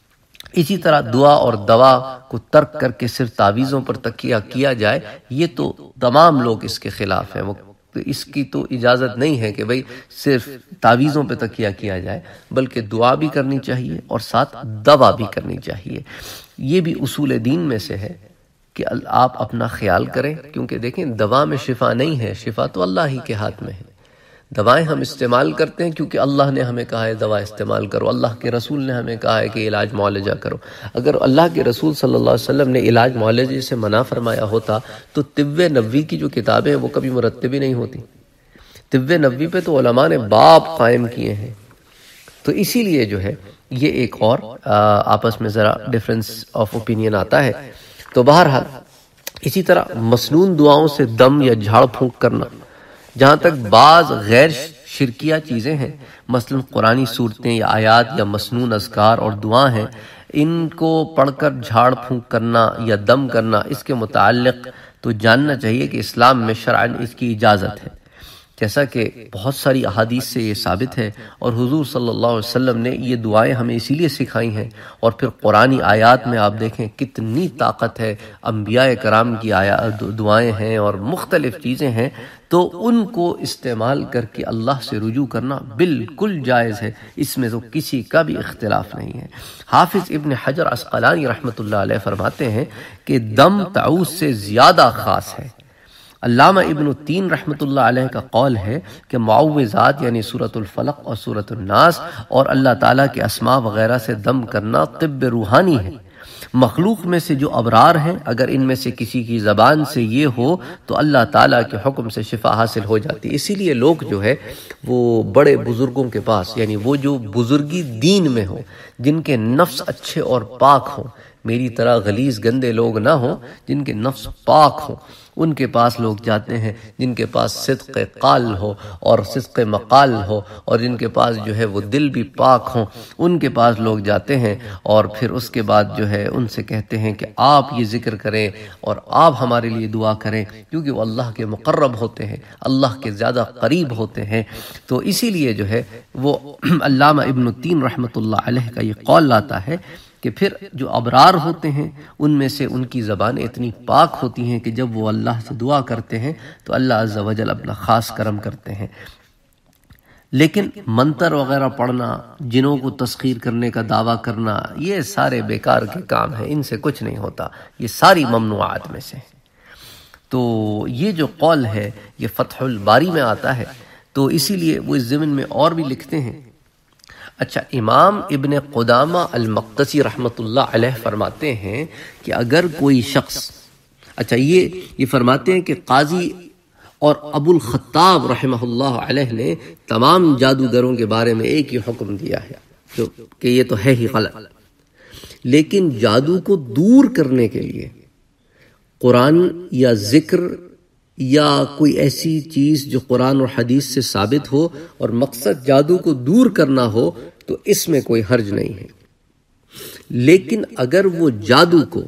اسی طرح دعا اور دوا کو ترک کر کے صرف تعویذوں پر تکیہ کیا جائے، یہ تو تمام لوگ اس کے خلاف ہیں، وہ اس کی تو اجازت نہیں ہے کہ بھئی صرف تعویذوں پہ تکیہ کیا جائے، بلکہ دعا بھی کرنی چاہیے اور ساتھ دوا بھی کرنی چاہیے۔ یہ بھی اصول دین میں سے ہے کہ آپ اپنا خیال کریں، کیونکہ دیکھیں دوا میں شفا نہیں ہے، شفا تو اللہ ہی کے ہاتھ میں ہے۔ دوائیں ہم استعمال کرتے ہیں کیونکہ اللہ نے ہمیں کہا ہے دوا استعمال کرو، اللہ کے رسول نے ہمیں کہا ہے کہ علاج معالجہ کرو۔ اگر اللہ کے رسول صلی اللہ علیہ وسلم نے علاج معالجے سے منع فرمایا ہوتا تو طب نبوی کی جو کتابیں ہیں وہ کبھی مرتب ہی نہیں ہوتی۔ طب نبوی پہ تو علماء نے باب قائم کیے ہیں، تو اسی لیے جو ہے یہ ایک اور آپس میں ذرا ڈیفرنس آف اوپینین آتا ہے۔ تو بہرحال اسی طرح مسنون دعاؤں سے دم یا جھاڑ پھونک کرنا، جہاں تک بعض غیر شرکیہ چیزیں ہیں، مثلا قرآنی صورتیں یا آیات یا مسنون اذکار اور دعا ہیں، ان کو پڑھ کر جھاڑ پھونک کرنا یا دم کرنا، اس کے متعلق تو جاننا چاہیے کہ اسلام میں شرعاً اس کی اجازت ہے، جیسا کہ بہت ساری احادیث سے یہ ثابت ہے، اور حضور صلی اللہ علیہ وسلم نے یہ دعائیں ہمیں اسی لیے سکھائی ہیں۔ اور پھر قرآنی آیات میں آپ دیکھیں کتنی طاقت ہے، انبیاء کرام کی آیات دعائیں ہیں اور مختلف چیزیں ہیں، تو ان کو استعمال کر کے اللہ سے رجوع کرنا بالکل جائز ہے، اس میں تو کسی کا بھی اختلاف نہیں ہے۔ حافظ ابن حجر عسقلانی رحمۃ اللہ علیہ فرماتے ہیں کہ دم تعوذ سے زیادہ خاص ہے۔ علامہ ابن التین رحمۃ اللہ علیہ کا قول ہے کہ معوذات یعنی سورۃ الفلق اور سورۃ الناس اور اللہ تعالیٰ کے اسماء وغیرہ سے دم کرنا طب روحانی ہے۔ مخلوق میں سے جو ابرار ہیں، اگر ان میں سے کسی کی زبان سے یہ ہو تو اللہ تعالیٰ کے حکم سے شفا حاصل ہو جاتی ہے۔ اسی لیے لوگ جو ہے وہ بڑے بزرگوں کے پاس، یعنی وہ جو بزرگی دین میں ہوں، جن کے نفس اچھے اور پاک ہوں، میری طرح غلیظ گندے لوگ نہ ہوں، جن کے نفس پاک ہوں، ان کے پاس لوگ جاتے ہیں، جن کے پاس صدق قال ہو اور صدق مقال ہو، اور جن کے پاس جو ہے وہ دل بھی پاک ہوں، ان کے پاس لوگ جاتے ہیں، اور پھر اس کے بعد جو ہے ان سے کہتے ہیں کہ آپ یہ ذکر کریں اور آپ ہمارے لیے دعا کریں، کیونکہ وہ اللہ کے مقرب ہوتے ہیں، اللہ کے زیادہ قریب ہوتے ہیں۔ تو اسی لیے جو ہے وہ علامہ ابن التین رحمۃ اللہ علیہ کا یہ قول لاتا ہے کہ پھر جو ابرار ہوتے ہیں ان میں سے ان کی زبانیں اتنی پاک ہوتی ہیں کہ جب وہ اللہ سے دعا کرتے ہیں تو اللہ عز و جل اپنا خاص کرم کرتے ہیں۔ لیکن منتر وغیرہ پڑھنا، جنوں کو تسخیر کرنے کا دعویٰ کرنا، یہ سارے بیکار کے کام ہیں، ان سے کچھ نہیں ہوتا، یہ ساری ممنوعات میں سے۔ تو یہ جو قول ہے یہ فتح الباری میں آتا ہے، تو اسی لیے وہ اس ضمن میں اور بھی لکھتے ہیں۔ اچھا، امام ابن قدامہ المقدسی رحمۃ اللہ علیہ فرماتے ہیں کہ اگر کوئی شخص، اچھا یہ یہ فرماتے ہیں کہ قاضی اور ابو الخطاب رحمہ اللہ علیہ نے تمام جادوگروں کے بارے میں ایک ہی حکم دیا ہے جو کہ یہ تو ہے ہی غلط، لیکن جادو کو دور کرنے کے لیے قرآن یا ذکر یا کوئی ایسی چیز جو قرآن اور حدیث سے ثابت ہو اور مقصد جادو کو دور کرنا ہو تو اس میں کوئی حرج نہیں ہے. لیکن اگر وہ جادو کو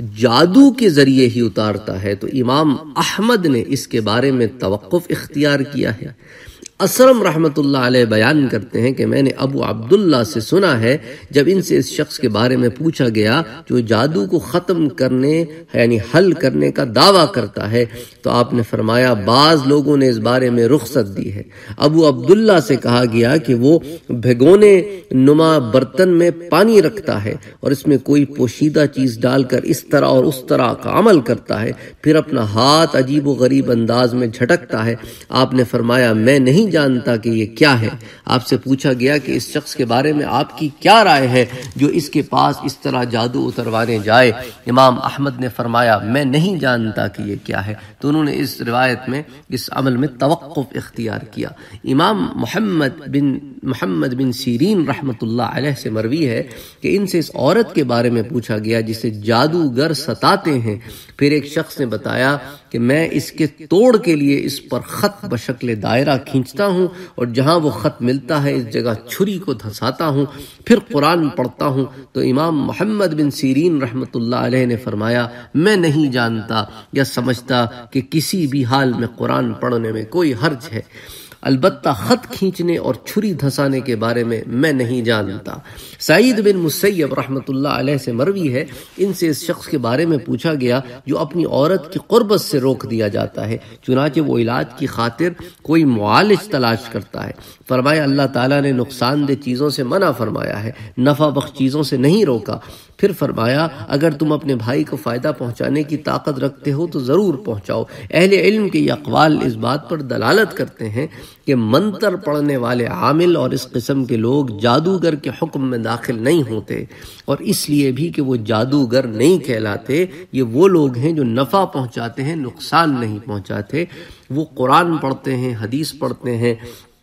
جادو کے ذریعے ہی اتارتا ہے تو امام احمد نے اس کے بارے میں توقف اختیار کیا ہے. اسرم رحمت اللہ علیہ بیان کرتے ہیں کہ میں نے ابو عبداللہ سے سنا ہے جب ان سے اس شخص کے بارے میں پوچھا گیا جو جادو کو ختم کرنے یعنی حل کرنے کا دعویٰ کرتا ہے تو آپ نے فرمایا بعض لوگوں نے اس بارے میں رخصت دی ہے. ابو عبداللہ سے کہا گیا کہ وہ بھگونے نما برتن میں پانی رکھتا ہے اور اس میں کوئی پوشیدہ چیز ڈال کر اس طرح اور اس طرح کا عمل کرتا ہے، پھر اپنا ہاتھ عجیب و غریب انداز میں جھٹکتا ہے. آپ نے فرمایا میں نہیں جانتا کہ یہ کیا ہے. آپ سے پوچھا گیا کہ اس شخص کے بارے میں آپ کی کیا رائے ہے جو اس کے پاس اس طرح جادو اتروانے جائے. امام احمد نے فرمایا میں نہیں جانتا کہ یہ کیا ہے. تو انہوں نے اس روایت میں اس عمل میں توقف اختیار کیا. امام محمد بن محمد بن سیرین رحمت اللہ علیہ سے مروی ہے کہ ان سے اس عورت کے بارے میں پوچھا گیا جسے جادوگر ستاتے ہیں. پھر ایک شخص نے بتایا کہ میں اس کے توڑ کے لیے اس پر خط بشکل دائرہ کھینچتا ہوں اور جہاں وہ خط ملتا ہے اس جگہ چھری کو دھساتا ہوں، پھر قرآن پڑھتا ہوں. تو امام محمد بن سیرین رحمت اللہ علیہ نے فرمایا میں نہیں جانتا یا سمجھتا کہ کسی بھی حال میں قرآن پڑھنے میں کوئی حرج ہے، البتہ خط کھینچنے اور چھری دھسانے کے بارے میں میں نہیں جانتا. سعید بن مسیب رحمت اللہ علیہ سے مروی ہے ان سے اس شخص کے بارے میں پوچھا گیا جو اپنی عورت کی قربت سے روک دیا جاتا ہے، چنانچہ وہ علاج کی خاطر کوئی معالج تلاش کرتا ہے. فرمایا اللہ تعالیٰ نے نقصان دہ چیزوں سے منع فرمایا ہے، نفع بخش چیزوں سے نہیں روکا. پھر فرمایا اگر تم اپنے بھائی کو فائدہ پہنچانے کی طاقت رکھتے ہو تو ضرور پہنچاؤ. اہل علم کے یہ اقوال اس بات پر دلالت کرتے ہیں کہ منتر پڑھنے والے عامل اور اس قسم کے لوگ جادوگر کے حکم میں داخل نہیں ہوتے، اور اس لیے بھی کہ وہ جادوگر نہیں کہلاتے. یہ وہ لوگ ہیں جو نفع پہنچاتے ہیں، نقصان نہیں پہنچاتے. وہ قرآن پڑھتے ہیں، حدیث پڑھتے ہیں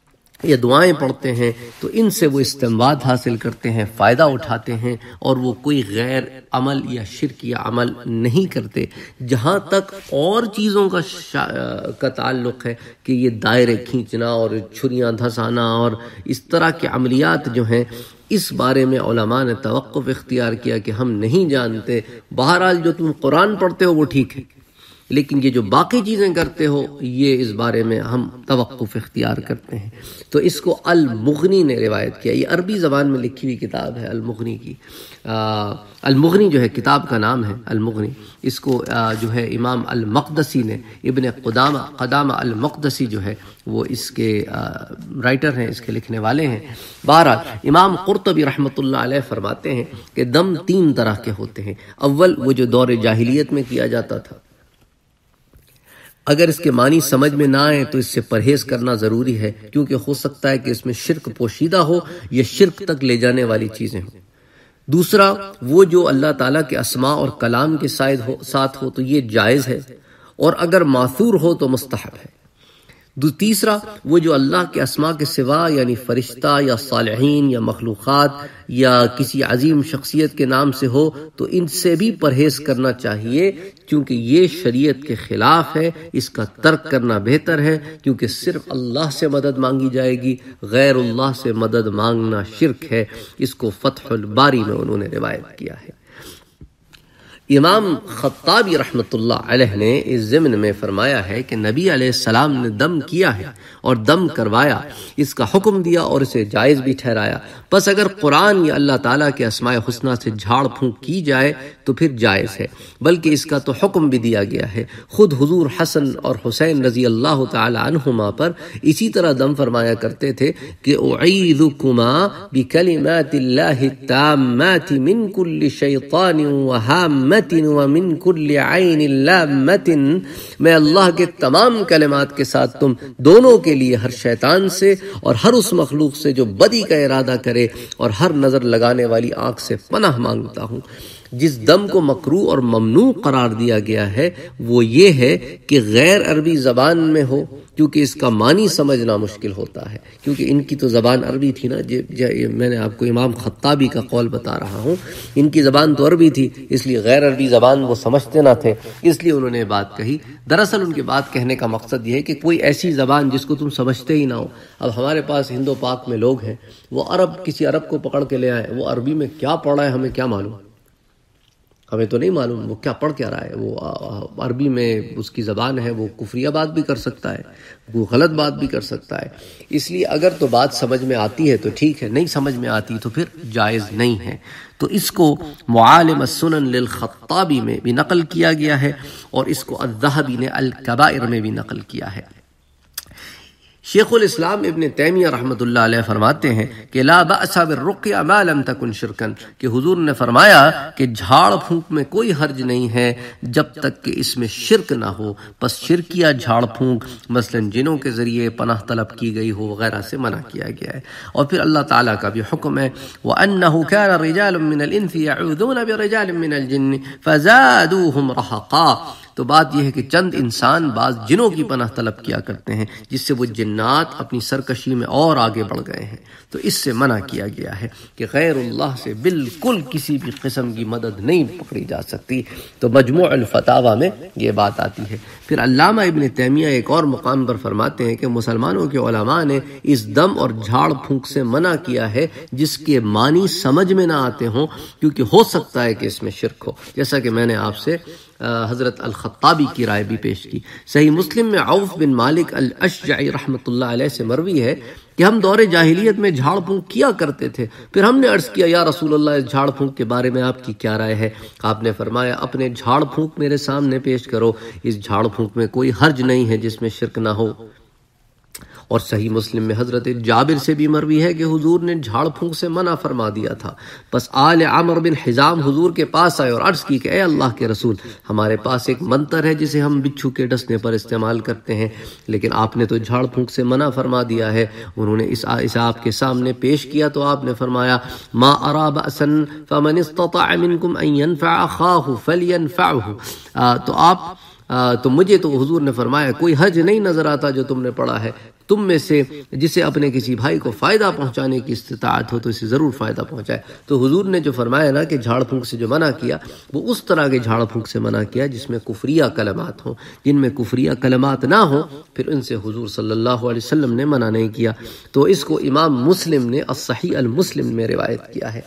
یا دعائیں پڑھتے ہیں تو ان سے وہ استنباط حاصل کرتے ہیں، فائدہ اٹھاتے ہیں، اور وہ کوئی غیر عمل یا شرک یا عمل نہیں کرتے. جہاں تک اور چیزوں کا شا... کا تعلق ہے کہ یہ دائرے کھینچنا اور چھریاں دھسانا اور اس طرح کے عملیات جو ہیں، اس بارے میں علماء نے توقف اختیار کیا کہ ہم نہیں جانتے. بہرحال جو تم قرآن پڑھتے ہو وہ ٹھیک ہے، لیکن یہ جو باقی چیزیں کرتے ہو یہ اس بارے میں ہم توقف اختیار کرتے ہیں. تو اس کو المغنی نے روایت کیا. یہ عربی زبان میں لکھی ہوئی کتاب ہے المغنی کی. المغنی جو ہے کتاب کا نام ہے المغنی. اس کو جو ہے امام المقدسی نے، ابن قدامہ قدامہ المقدسی جو ہے وہ اس کے رائٹر ہیں، اس کے لکھنے والے ہیں. بہرحال امام قرطبی رحمت اللہ علیہ فرماتے ہیں کہ دم تین طرح کے ہوتے ہیں. اول وہ جو دور جاہلیت میں کیا جاتا تھا، اگر اس کے معنی سمجھ میں نہ آئے تو اس سے پرہیز کرنا ضروری ہے، کیونکہ ہو سکتا ہے کہ اس میں شرک پوشیدہ ہو یا شرک تک لے جانے والی چیزیں ہوں. دوسرا وہ جو اللہ تعالیٰ کے اسماء اور کلام کے ساتھ ہو تو یہ جائز ہے، اور اگر ماثور ہو تو مستحب ہے. تیسرا وہ جو اللہ کے اسماء کے سوا یعنی فرشتہ یا صالحین یا مخلوقات یا کسی عظیم شخصیت کے نام سے ہو تو ان سے بھی پرہیز کرنا چاہیے، کیونکہ یہ شریعت کے خلاف ہے. اس کا ترک کرنا بہتر ہے، کیونکہ صرف اللہ سے مدد مانگی جائے گی، غیر اللہ سے مدد مانگنا شرک ہے. اس کو فتح الباری میں انہوں نے روایت کیا ہے. امام خطابی رحمت اللہ علیہ نے اس ضمن میں فرمایا ہے کہ نبی علیہ السلام نے دم کیا ہے اور دم کروایا، اس کا حکم دیا اور اسے جائز بھی ٹھہرایا. بس اگر قرآن یا اللہ تعالیٰ کے اسماء حسنہ سے جھاڑ پھونک کی جائے تو پھر جائز ہے، بلکہ اس کا تو حکم بھی دیا گیا ہے. خود حضور حسن اور حسین رضی اللہ تعالی عنہما پر اسی طرح دم فرمایا کرتے تھے کہ اعیذکما بکلمات اللہ التامات من کل شیطان وہام ومن کل عین لامۃ، میں اللہ کے تمام کلمات کے ساتھ تم دونوں کے لیے ہر شیطان سے اور ہر اس مخلوق سے جو بدی کا ارادہ کرے اور ہر نظر لگانے والی آنکھ سے پناہ مانگتا ہوں. جس دم کو مکروہ اور ممنوع قرار دیا گیا ہے وہ یہ ہے کہ غیر عربی زبان میں ہو، کیونکہ اس کا معنی سمجھنا مشکل ہوتا ہے، کیونکہ ان کی تو زبان عربی تھی نا، میں نے آپ کو امام خطابی کا قول بتا رہا ہوں، ان کی زبان تو عربی تھی، اس لیے غیر عربی زبان وہ سمجھتے نہ تھے، اس لیے انہوں نے بات کہی۔ دراصل ان کی بات کہنے کا مقصد یہ ہے کہ کوئی ایسی زبان جس کو تم سمجھتے ہی نہ ہو۔ اب ہمارے پاس ہند و پاک میں لوگ ہیں، وہ عرب کسی عرب کو پکڑ کے لے آئے، وہ عربی میں کیا پڑھ رہا ہے ہمیں کیا معلوم، ہمیں تو نہیں معلوم وہ کیا پڑھ کیا رہا ہے۔ وہ عربی میں اس کی زبان ہے، وہ کفریہ بات بھی کر سکتا ہے، وہ غلط بات بھی کر سکتا ہے، اس لیے اگر تو بات سمجھ میں آتی ہے تو ٹھیک ہے، نہیں سمجھ میں آتی تو پھر جائز نہیں ہے۔ تو اس کو معالم السنن للخطابی میں بھی نقل کیا گیا ہے اور اس کو الذہبی نے الکبائر میں بھی نقل کیا ہے۔ شیخ الاسلام ابن تیمیہ رحمۃ اللہ علیہ فرماتے ہیں کہ لا بأس بالرقیہ ما لم تکن شرکن، کہ حضور نے فرمایا کہ جھاڑ پھونک میں کوئی حرج نہیں ہے جب تک کہ اس میں شرک نہ ہو، پس شرکیہ جھاڑ پھونک مثلا جنوں کے ذریعے پناہ طلب کی گئی ہو وغیرہ سے منع کیا گیا ہے۔ اور پھر اللہ تعالیٰ کا بھی حکم ہے وَأَنَّهُ كَانَ رِجَالٌ مِّنَ الْإِنسِ يَعُوذُونَ بِرِجَالٍ مِّنَ الْجِنِّ فَزَادُوهُمْ رَهَقًا۔ تو بات یہ ہے کہ چند انسان بعض جنوں کی پناہ طلب کیا کرتے ہیں جس سے وہ جنات اپنی سرکشی میں اور آگے بڑھ گئے ہیں، تو اس سے منع کیا گیا ہے کہ غیر اللہ سے بالکل کسی بھی قسم کی مدد نہیں پکڑی جا سکتی۔ تو مجموع الفتاوی میں یہ بات آتی ہے۔ پھر علامہ ابن تیمیہ ایک اور مقام پر فرماتے ہیں کہ مسلمانوں کے علماء نے اس دم اور جھاڑ پھونک سے منع کیا ہے جس کے معنی سمجھ میں نہ آتے ہوں، کیونکہ ہو سکتا ہے کہ اس میں شرک ہو، جیسا کہ میں نے آپ سے حضرت الخطابی کی رائے بھی پیش کی۔ صحیح مسلم میں عوف بن مالک الاشجعی رحمۃ اللہ علیہ سے مروی ہے کہ ہم دور جاہلیت میں جھاڑ پھونک کیا کرتے تھے، پھر ہم نے عرض کیا یا رسول اللہ اس جھاڑ پھونک کے بارے میں آپ کی کیا رائے ہے؟ آپ نے فرمایا اپنے جھاڑ پھونک میرے سامنے پیش کرو، اس جھاڑ پھونک میں کوئی حرج نہیں ہے جس میں شرک نہ ہو۔ اور صحیح مسلم میں حضرت جابر سے بھی مروی ہے کہ حضور نے جھاڑ پھونک سے منع فرما دیا تھا۔ بس آل عمر بن حزام حضور کے پاس آئے اور عرض کی کہ اے اللہ کے رسول، ہمارے پاس ایک منتر ہے جسے ہم بچھو کے ڈسنے پر استعمال کرتے ہیں، لیکن آپ نے تو جھاڑ پھونک سے منع فرما دیا ہے۔ انہوں نے اس اس آپ کے سامنے پیش کیا تو آپ نے فرمایا ما ارا بأسا فمن استطاع منکم ان ينفع اخاه فلينفعه۔ تو آپ تو مجھے تو حضور نے فرمایا کوئی حرج نہیں نظر آتا جو تم نے پڑھا ہے، تم میں سے جسے اپنے کسی بھائی کو فائدہ پہنچانے کی استطاعت ہو تو اسے ضرور فائدہ پہنچائے۔ تو حضور نے جو فرمایا نا کہ جھاڑ پھونک سے جو منع کیا، وہ اس طرح کے جھاڑ پھونک سے منع کیا جس میں کفریہ کلمات ہوں، جن میں کفریہ کلمات نہ ہوں پھر ان سے حضور صلی اللہ علیہ وسلم نے منع نہیں کیا۔ تو اس کو امام مسلم نے الصحیح المسلم میں روایت کیا ہے۔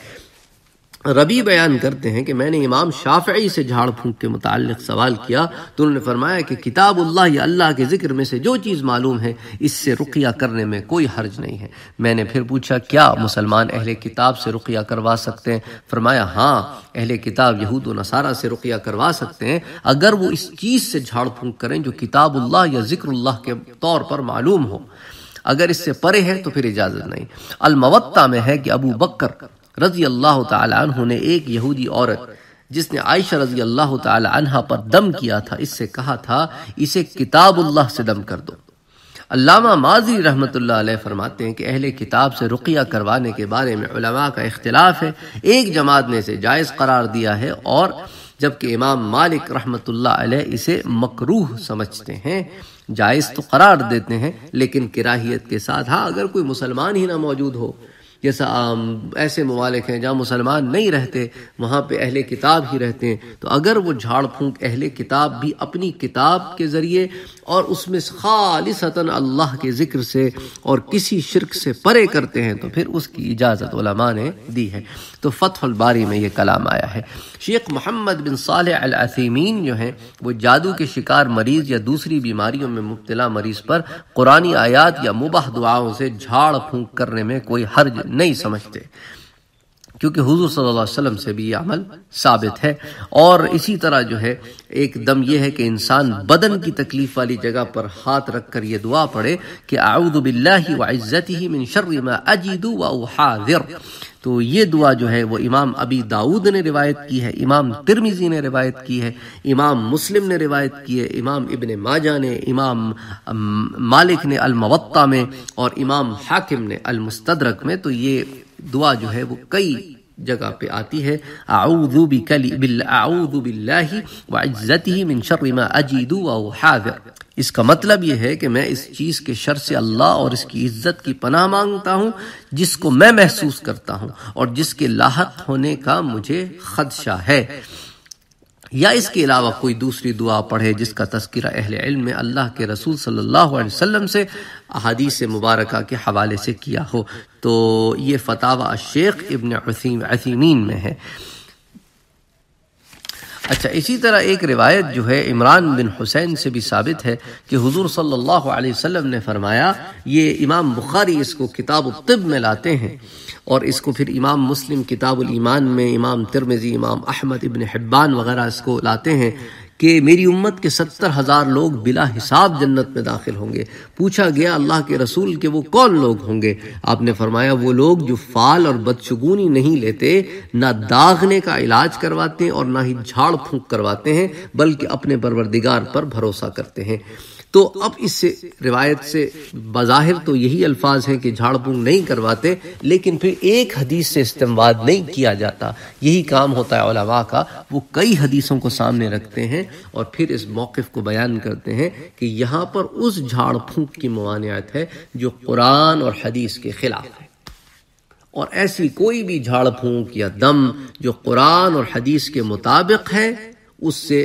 ربی بیان کرتے ہیں کہ میں نے امام شافعی سے جھاڑ پھونک کے متعلق سوال کیا تو انہوں نے فرمایا کہ کتاب اللہ یا اللہ کے ذکر میں سے جو چیز معلوم ہے اس سے رقیہ کرنے میں کوئی حرج نہیں ہے۔ میں نے پھر پوچھا کیا مسلمان اہل کتاب سے رقیہ کروا سکتے ہیں؟ فرمایا ہاں، اہل کتاب یہود و نصارہ سے رقیہ کروا سکتے ہیں اگر وہ اس چیز سے جھاڑ پھونک کریں جو کتاب اللہ یا ذکر اللہ کے طور پر معلوم ہو، اگر اس سے پرے ہے تو پھر اجازت نہیں۔ الموطا میں ہے کہ ابو بکر رضی اللہ تعالی عنہ نے ایک یہودی عورت جس نے عائشہ رضی اللہ تعالی عنہ پر دم کیا تھا اس سے کہا تھا اسے کتاب اللہ سے دم کر دو۔ علامہ ماضی رحمۃ اللہ علیہ فرماتے ہیں کہ اہل کتاب سے رقیہ کروانے کے بارے میں علماء کا اختلاف ہے، ایک جماعت نے اسے جائز قرار دیا ہے اور جبکہ امام مالک رحمۃ اللہ علیہ اسے مکروہ سمجھتے ہیں، جائز تو قرار دیتے ہیں لیکن کراہیت کے ساتھ۔ ہاں اگر کوئی مسلمان ہی نہ موجود ہو، جیسا ایسے ممالک ہیں جہاں مسلمان نہیں رہتے، وہاں پہ اہل کتاب ہی رہتے ہیں، تو اگر وہ جھاڑ پھونک اہل کتاب بھی اپنی کتاب کے ذریعے اور اس میں خالصتاً اللہ کے ذکر سے اور کسی شرک سے پرے کرتے ہیں تو پھر اس کی اجازت علماء نے دی ہے۔ تو فتح الباری میں یہ کلام آیا ہے۔ شیخ محمد بن صالح العثیمین جو ہیں وہ جادو کے شکار مریض یا دوسری بیماریوں میں مبتلا مریض پر قرآنی آیات یا مباح دعاؤں سے جھاڑ پھونک کرنے میں کوئی حرج نہیں سمجھتے، کیونکہ حضور صلی اللہ علیہ وسلم سے بھی یہ عمل ثابت ہے۔ اور اسی طرح جو ہے ایک دم یہ ہے کہ انسان بدن کی تکلیف والی جگہ پر ہاتھ رکھ کر یہ دعا پڑھے کہ اعوذ باللہ وعزتہ من شر ما اجد واحاذر۔ تو یہ دعا جو ہے وہ امام ابی داؤد نے روایت کی ہے، امام ترمذی نے روایت کی ہے، امام مسلم نے روایت کی ہے، امام ابن ماجہ نے، امام مالک نے الموطا میں اور امام حاکم نے المستدرک میں۔ تو یہ دعا جو ہے وہ کئی جگہ پہ آتی ہے اعوذ بکلی بال اعوذ باللہ وعزتہ من شر ما اجید و حاذر، اس کا مطلب یہ ہے کہ میں اس چیز کے شر سے اللہ اور اس کی عزت کی پناہ مانگتا ہوں جس کو میں محسوس کرتا ہوں اور جس کے لاحق ہونے کا مجھے خدشہ ہے، یا اس کے علاوہ کوئی دوسری دعا پڑھے جس کا تذکرہ اہل علم میں اللہ کے رسول صلی اللہ علیہ وسلم سے احادیث مبارکہ کے حوالے سے کیا ہو۔ تو یہ فتاوی الشیخ ابن عثیم عثیمین میں ہے۔ اچھا، اسی طرح ایک روایت جو ہے عمران بن حسین سے بھی ثابت ہے کہ حضور صلی اللہ علیہ وسلم نے فرمایا، یہ امام بخاری اس کو کتاب الطب میں لاتے ہیں اور اس کو پھر امام مسلم کتاب الایمان میں، امام ترمذی، امام احمد ابن حبان وغیرہ اس کو لاتے ہیں کہ میری امت کے ستر ہزار لوگ بلا حساب جنت میں داخل ہوں گے۔ پوچھا گیا اللہ کے رسول کہ وہ کون لوگ ہوں گے؟ آپ نے فرمایا وہ لوگ جو فال اور بدشگونی نہیں لیتے، نہ داغنے کا علاج کرواتے اور نہ ہی جھاڑ پھونک کرواتے ہیں، بلکہ اپنے پروردگار پر بھروسہ کرتے ہیں۔ تو اب اس سے روایت سے بظاہر تو یہی الفاظ ہیں کہ جھاڑ پھونک نہیں کرواتے، لیکن پھر ایک حدیث سے استنباط نہیں کیا جاتا۔ یہی کام ہوتا ہے علماء کا، وہ کئی حدیثوں کو سامنے رکھتے ہیں اور پھر اس موقف کو بیان کرتے ہیں کہ یہاں پر اس جھاڑ پھونک کی ممانعت ہے جو قرآن اور حدیث کے خلاف ہے، اور ایسی کوئی بھی جھاڑ پھونک یا دم جو قرآن اور حدیث کے مطابق ہے اس سے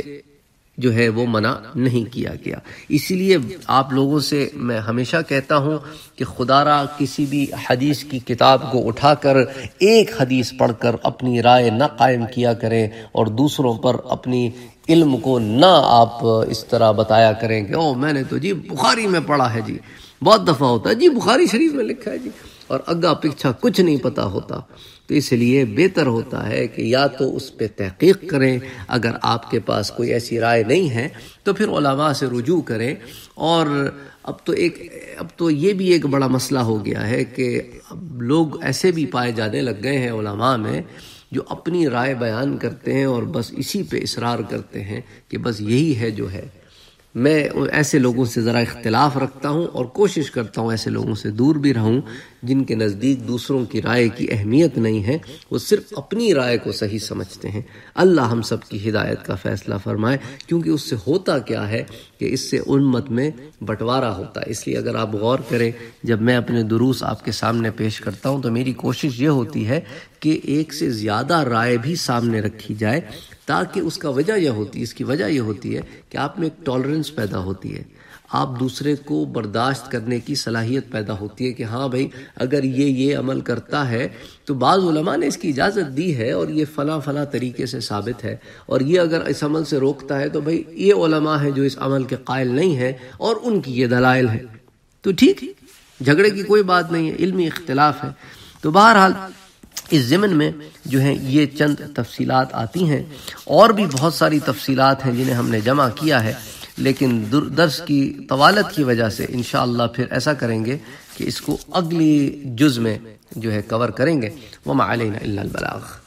جو ہے وہ منع نہیں کیا گیا۔ اسی لیے آپ لوگوں سے میں ہمیشہ کہتا ہوں کہ خدا را کسی بھی حدیث کی کتاب کو اٹھا کر ایک حدیث پڑھ کر اپنی رائے نہ قائم کیا کریں اور دوسروں پر اپنی علم کو نہ آپ اس طرح بتایا کریں کہ او میں نے تو جی بخاری میں پڑھا ہے، جی بہت دفعہ ہوتا ہے جی بخاری شریف میں لکھا ہے جی، اور اگا پیچھا کچھ نہیں پتا ہوتا۔ تو اس لیے بہتر ہوتا ہے کہ یا تو اس پہ تحقیق کریں، اگر آپ کے پاس کوئی ایسی رائے نہیں ہے تو پھر علماء سے رجوع کریں۔ اور اب تو ایک اب تو یہ بھی ایک بڑا مسئلہ ہو گیا ہے کہ اب لوگ ایسے بھی پائے جانے لگ گئے ہیں علماء میں جو اپنی رائے بیان کرتے ہیں اور بس اسی پہ اصرار کرتے ہیں کہ بس یہی ہے جو ہے۔ میں ایسے لوگوں سے ذرا اختلاف رکھتا ہوں اور کوشش کرتا ہوں ایسے لوگوں سے دور بھی رہوں جن کے نزدیک دوسروں کی رائے کی اہمیت نہیں ہے، وہ صرف اپنی رائے کو صحیح سمجھتے ہیں۔ اللہ ہم سب کی ہدایت کا فیصلہ فرمائے، کیونکہ اس سے ہوتا کیا ہے کہ اس سے امت میں بٹوارہ ہوتا ہے۔ اس لیے اگر آپ غور کریں، جب میں اپنے دروس آپ کے سامنے پیش کرتا ہوں تو میری کوشش یہ ہوتی ہے کہ ایک سے زیادہ رائے بھی سامنے رکھی جائے، تاکہ اس کا وجہ یہ ہوتی ہے اس کی وجہ یہ ہوتی ہے کہ آپ میں ایک ٹالرنس پیدا ہوتی ہے، آپ دوسرے کو برداشت کرنے کی صلاحیت پیدا ہوتی ہے کہ ہاں بھائی اگر یہ یہ عمل کرتا ہے تو بعض علماء نے اس کی اجازت دی ہے اور یہ فلاں فلاں طریقے سے ثابت ہے، اور یہ اگر اس عمل سے روکتا ہے تو بھائی یہ علماء ہیں جو اس عمل کے قائل نہیں ہیں اور ان کی یہ دلائل ہیں، تو ٹھیک جھگڑے کی کوئی بات نہیں ہے، علمی اختلاف ہے۔ تو بہرحال اس ضمن میں جو ہیں یہ چند تفصیلات آتی ہیں، اور بھی بہت ساری تفصیلات ہیں جنہیں ہم نے جمع کیا ہے، لیکن درس کی طوالت کی وجہ سے انشاءاللہ پھر ایسا کریں گے کہ اس کو اگلی جز میں جو ہے کور کریں گے۔ وما علینا الا البلاغ۔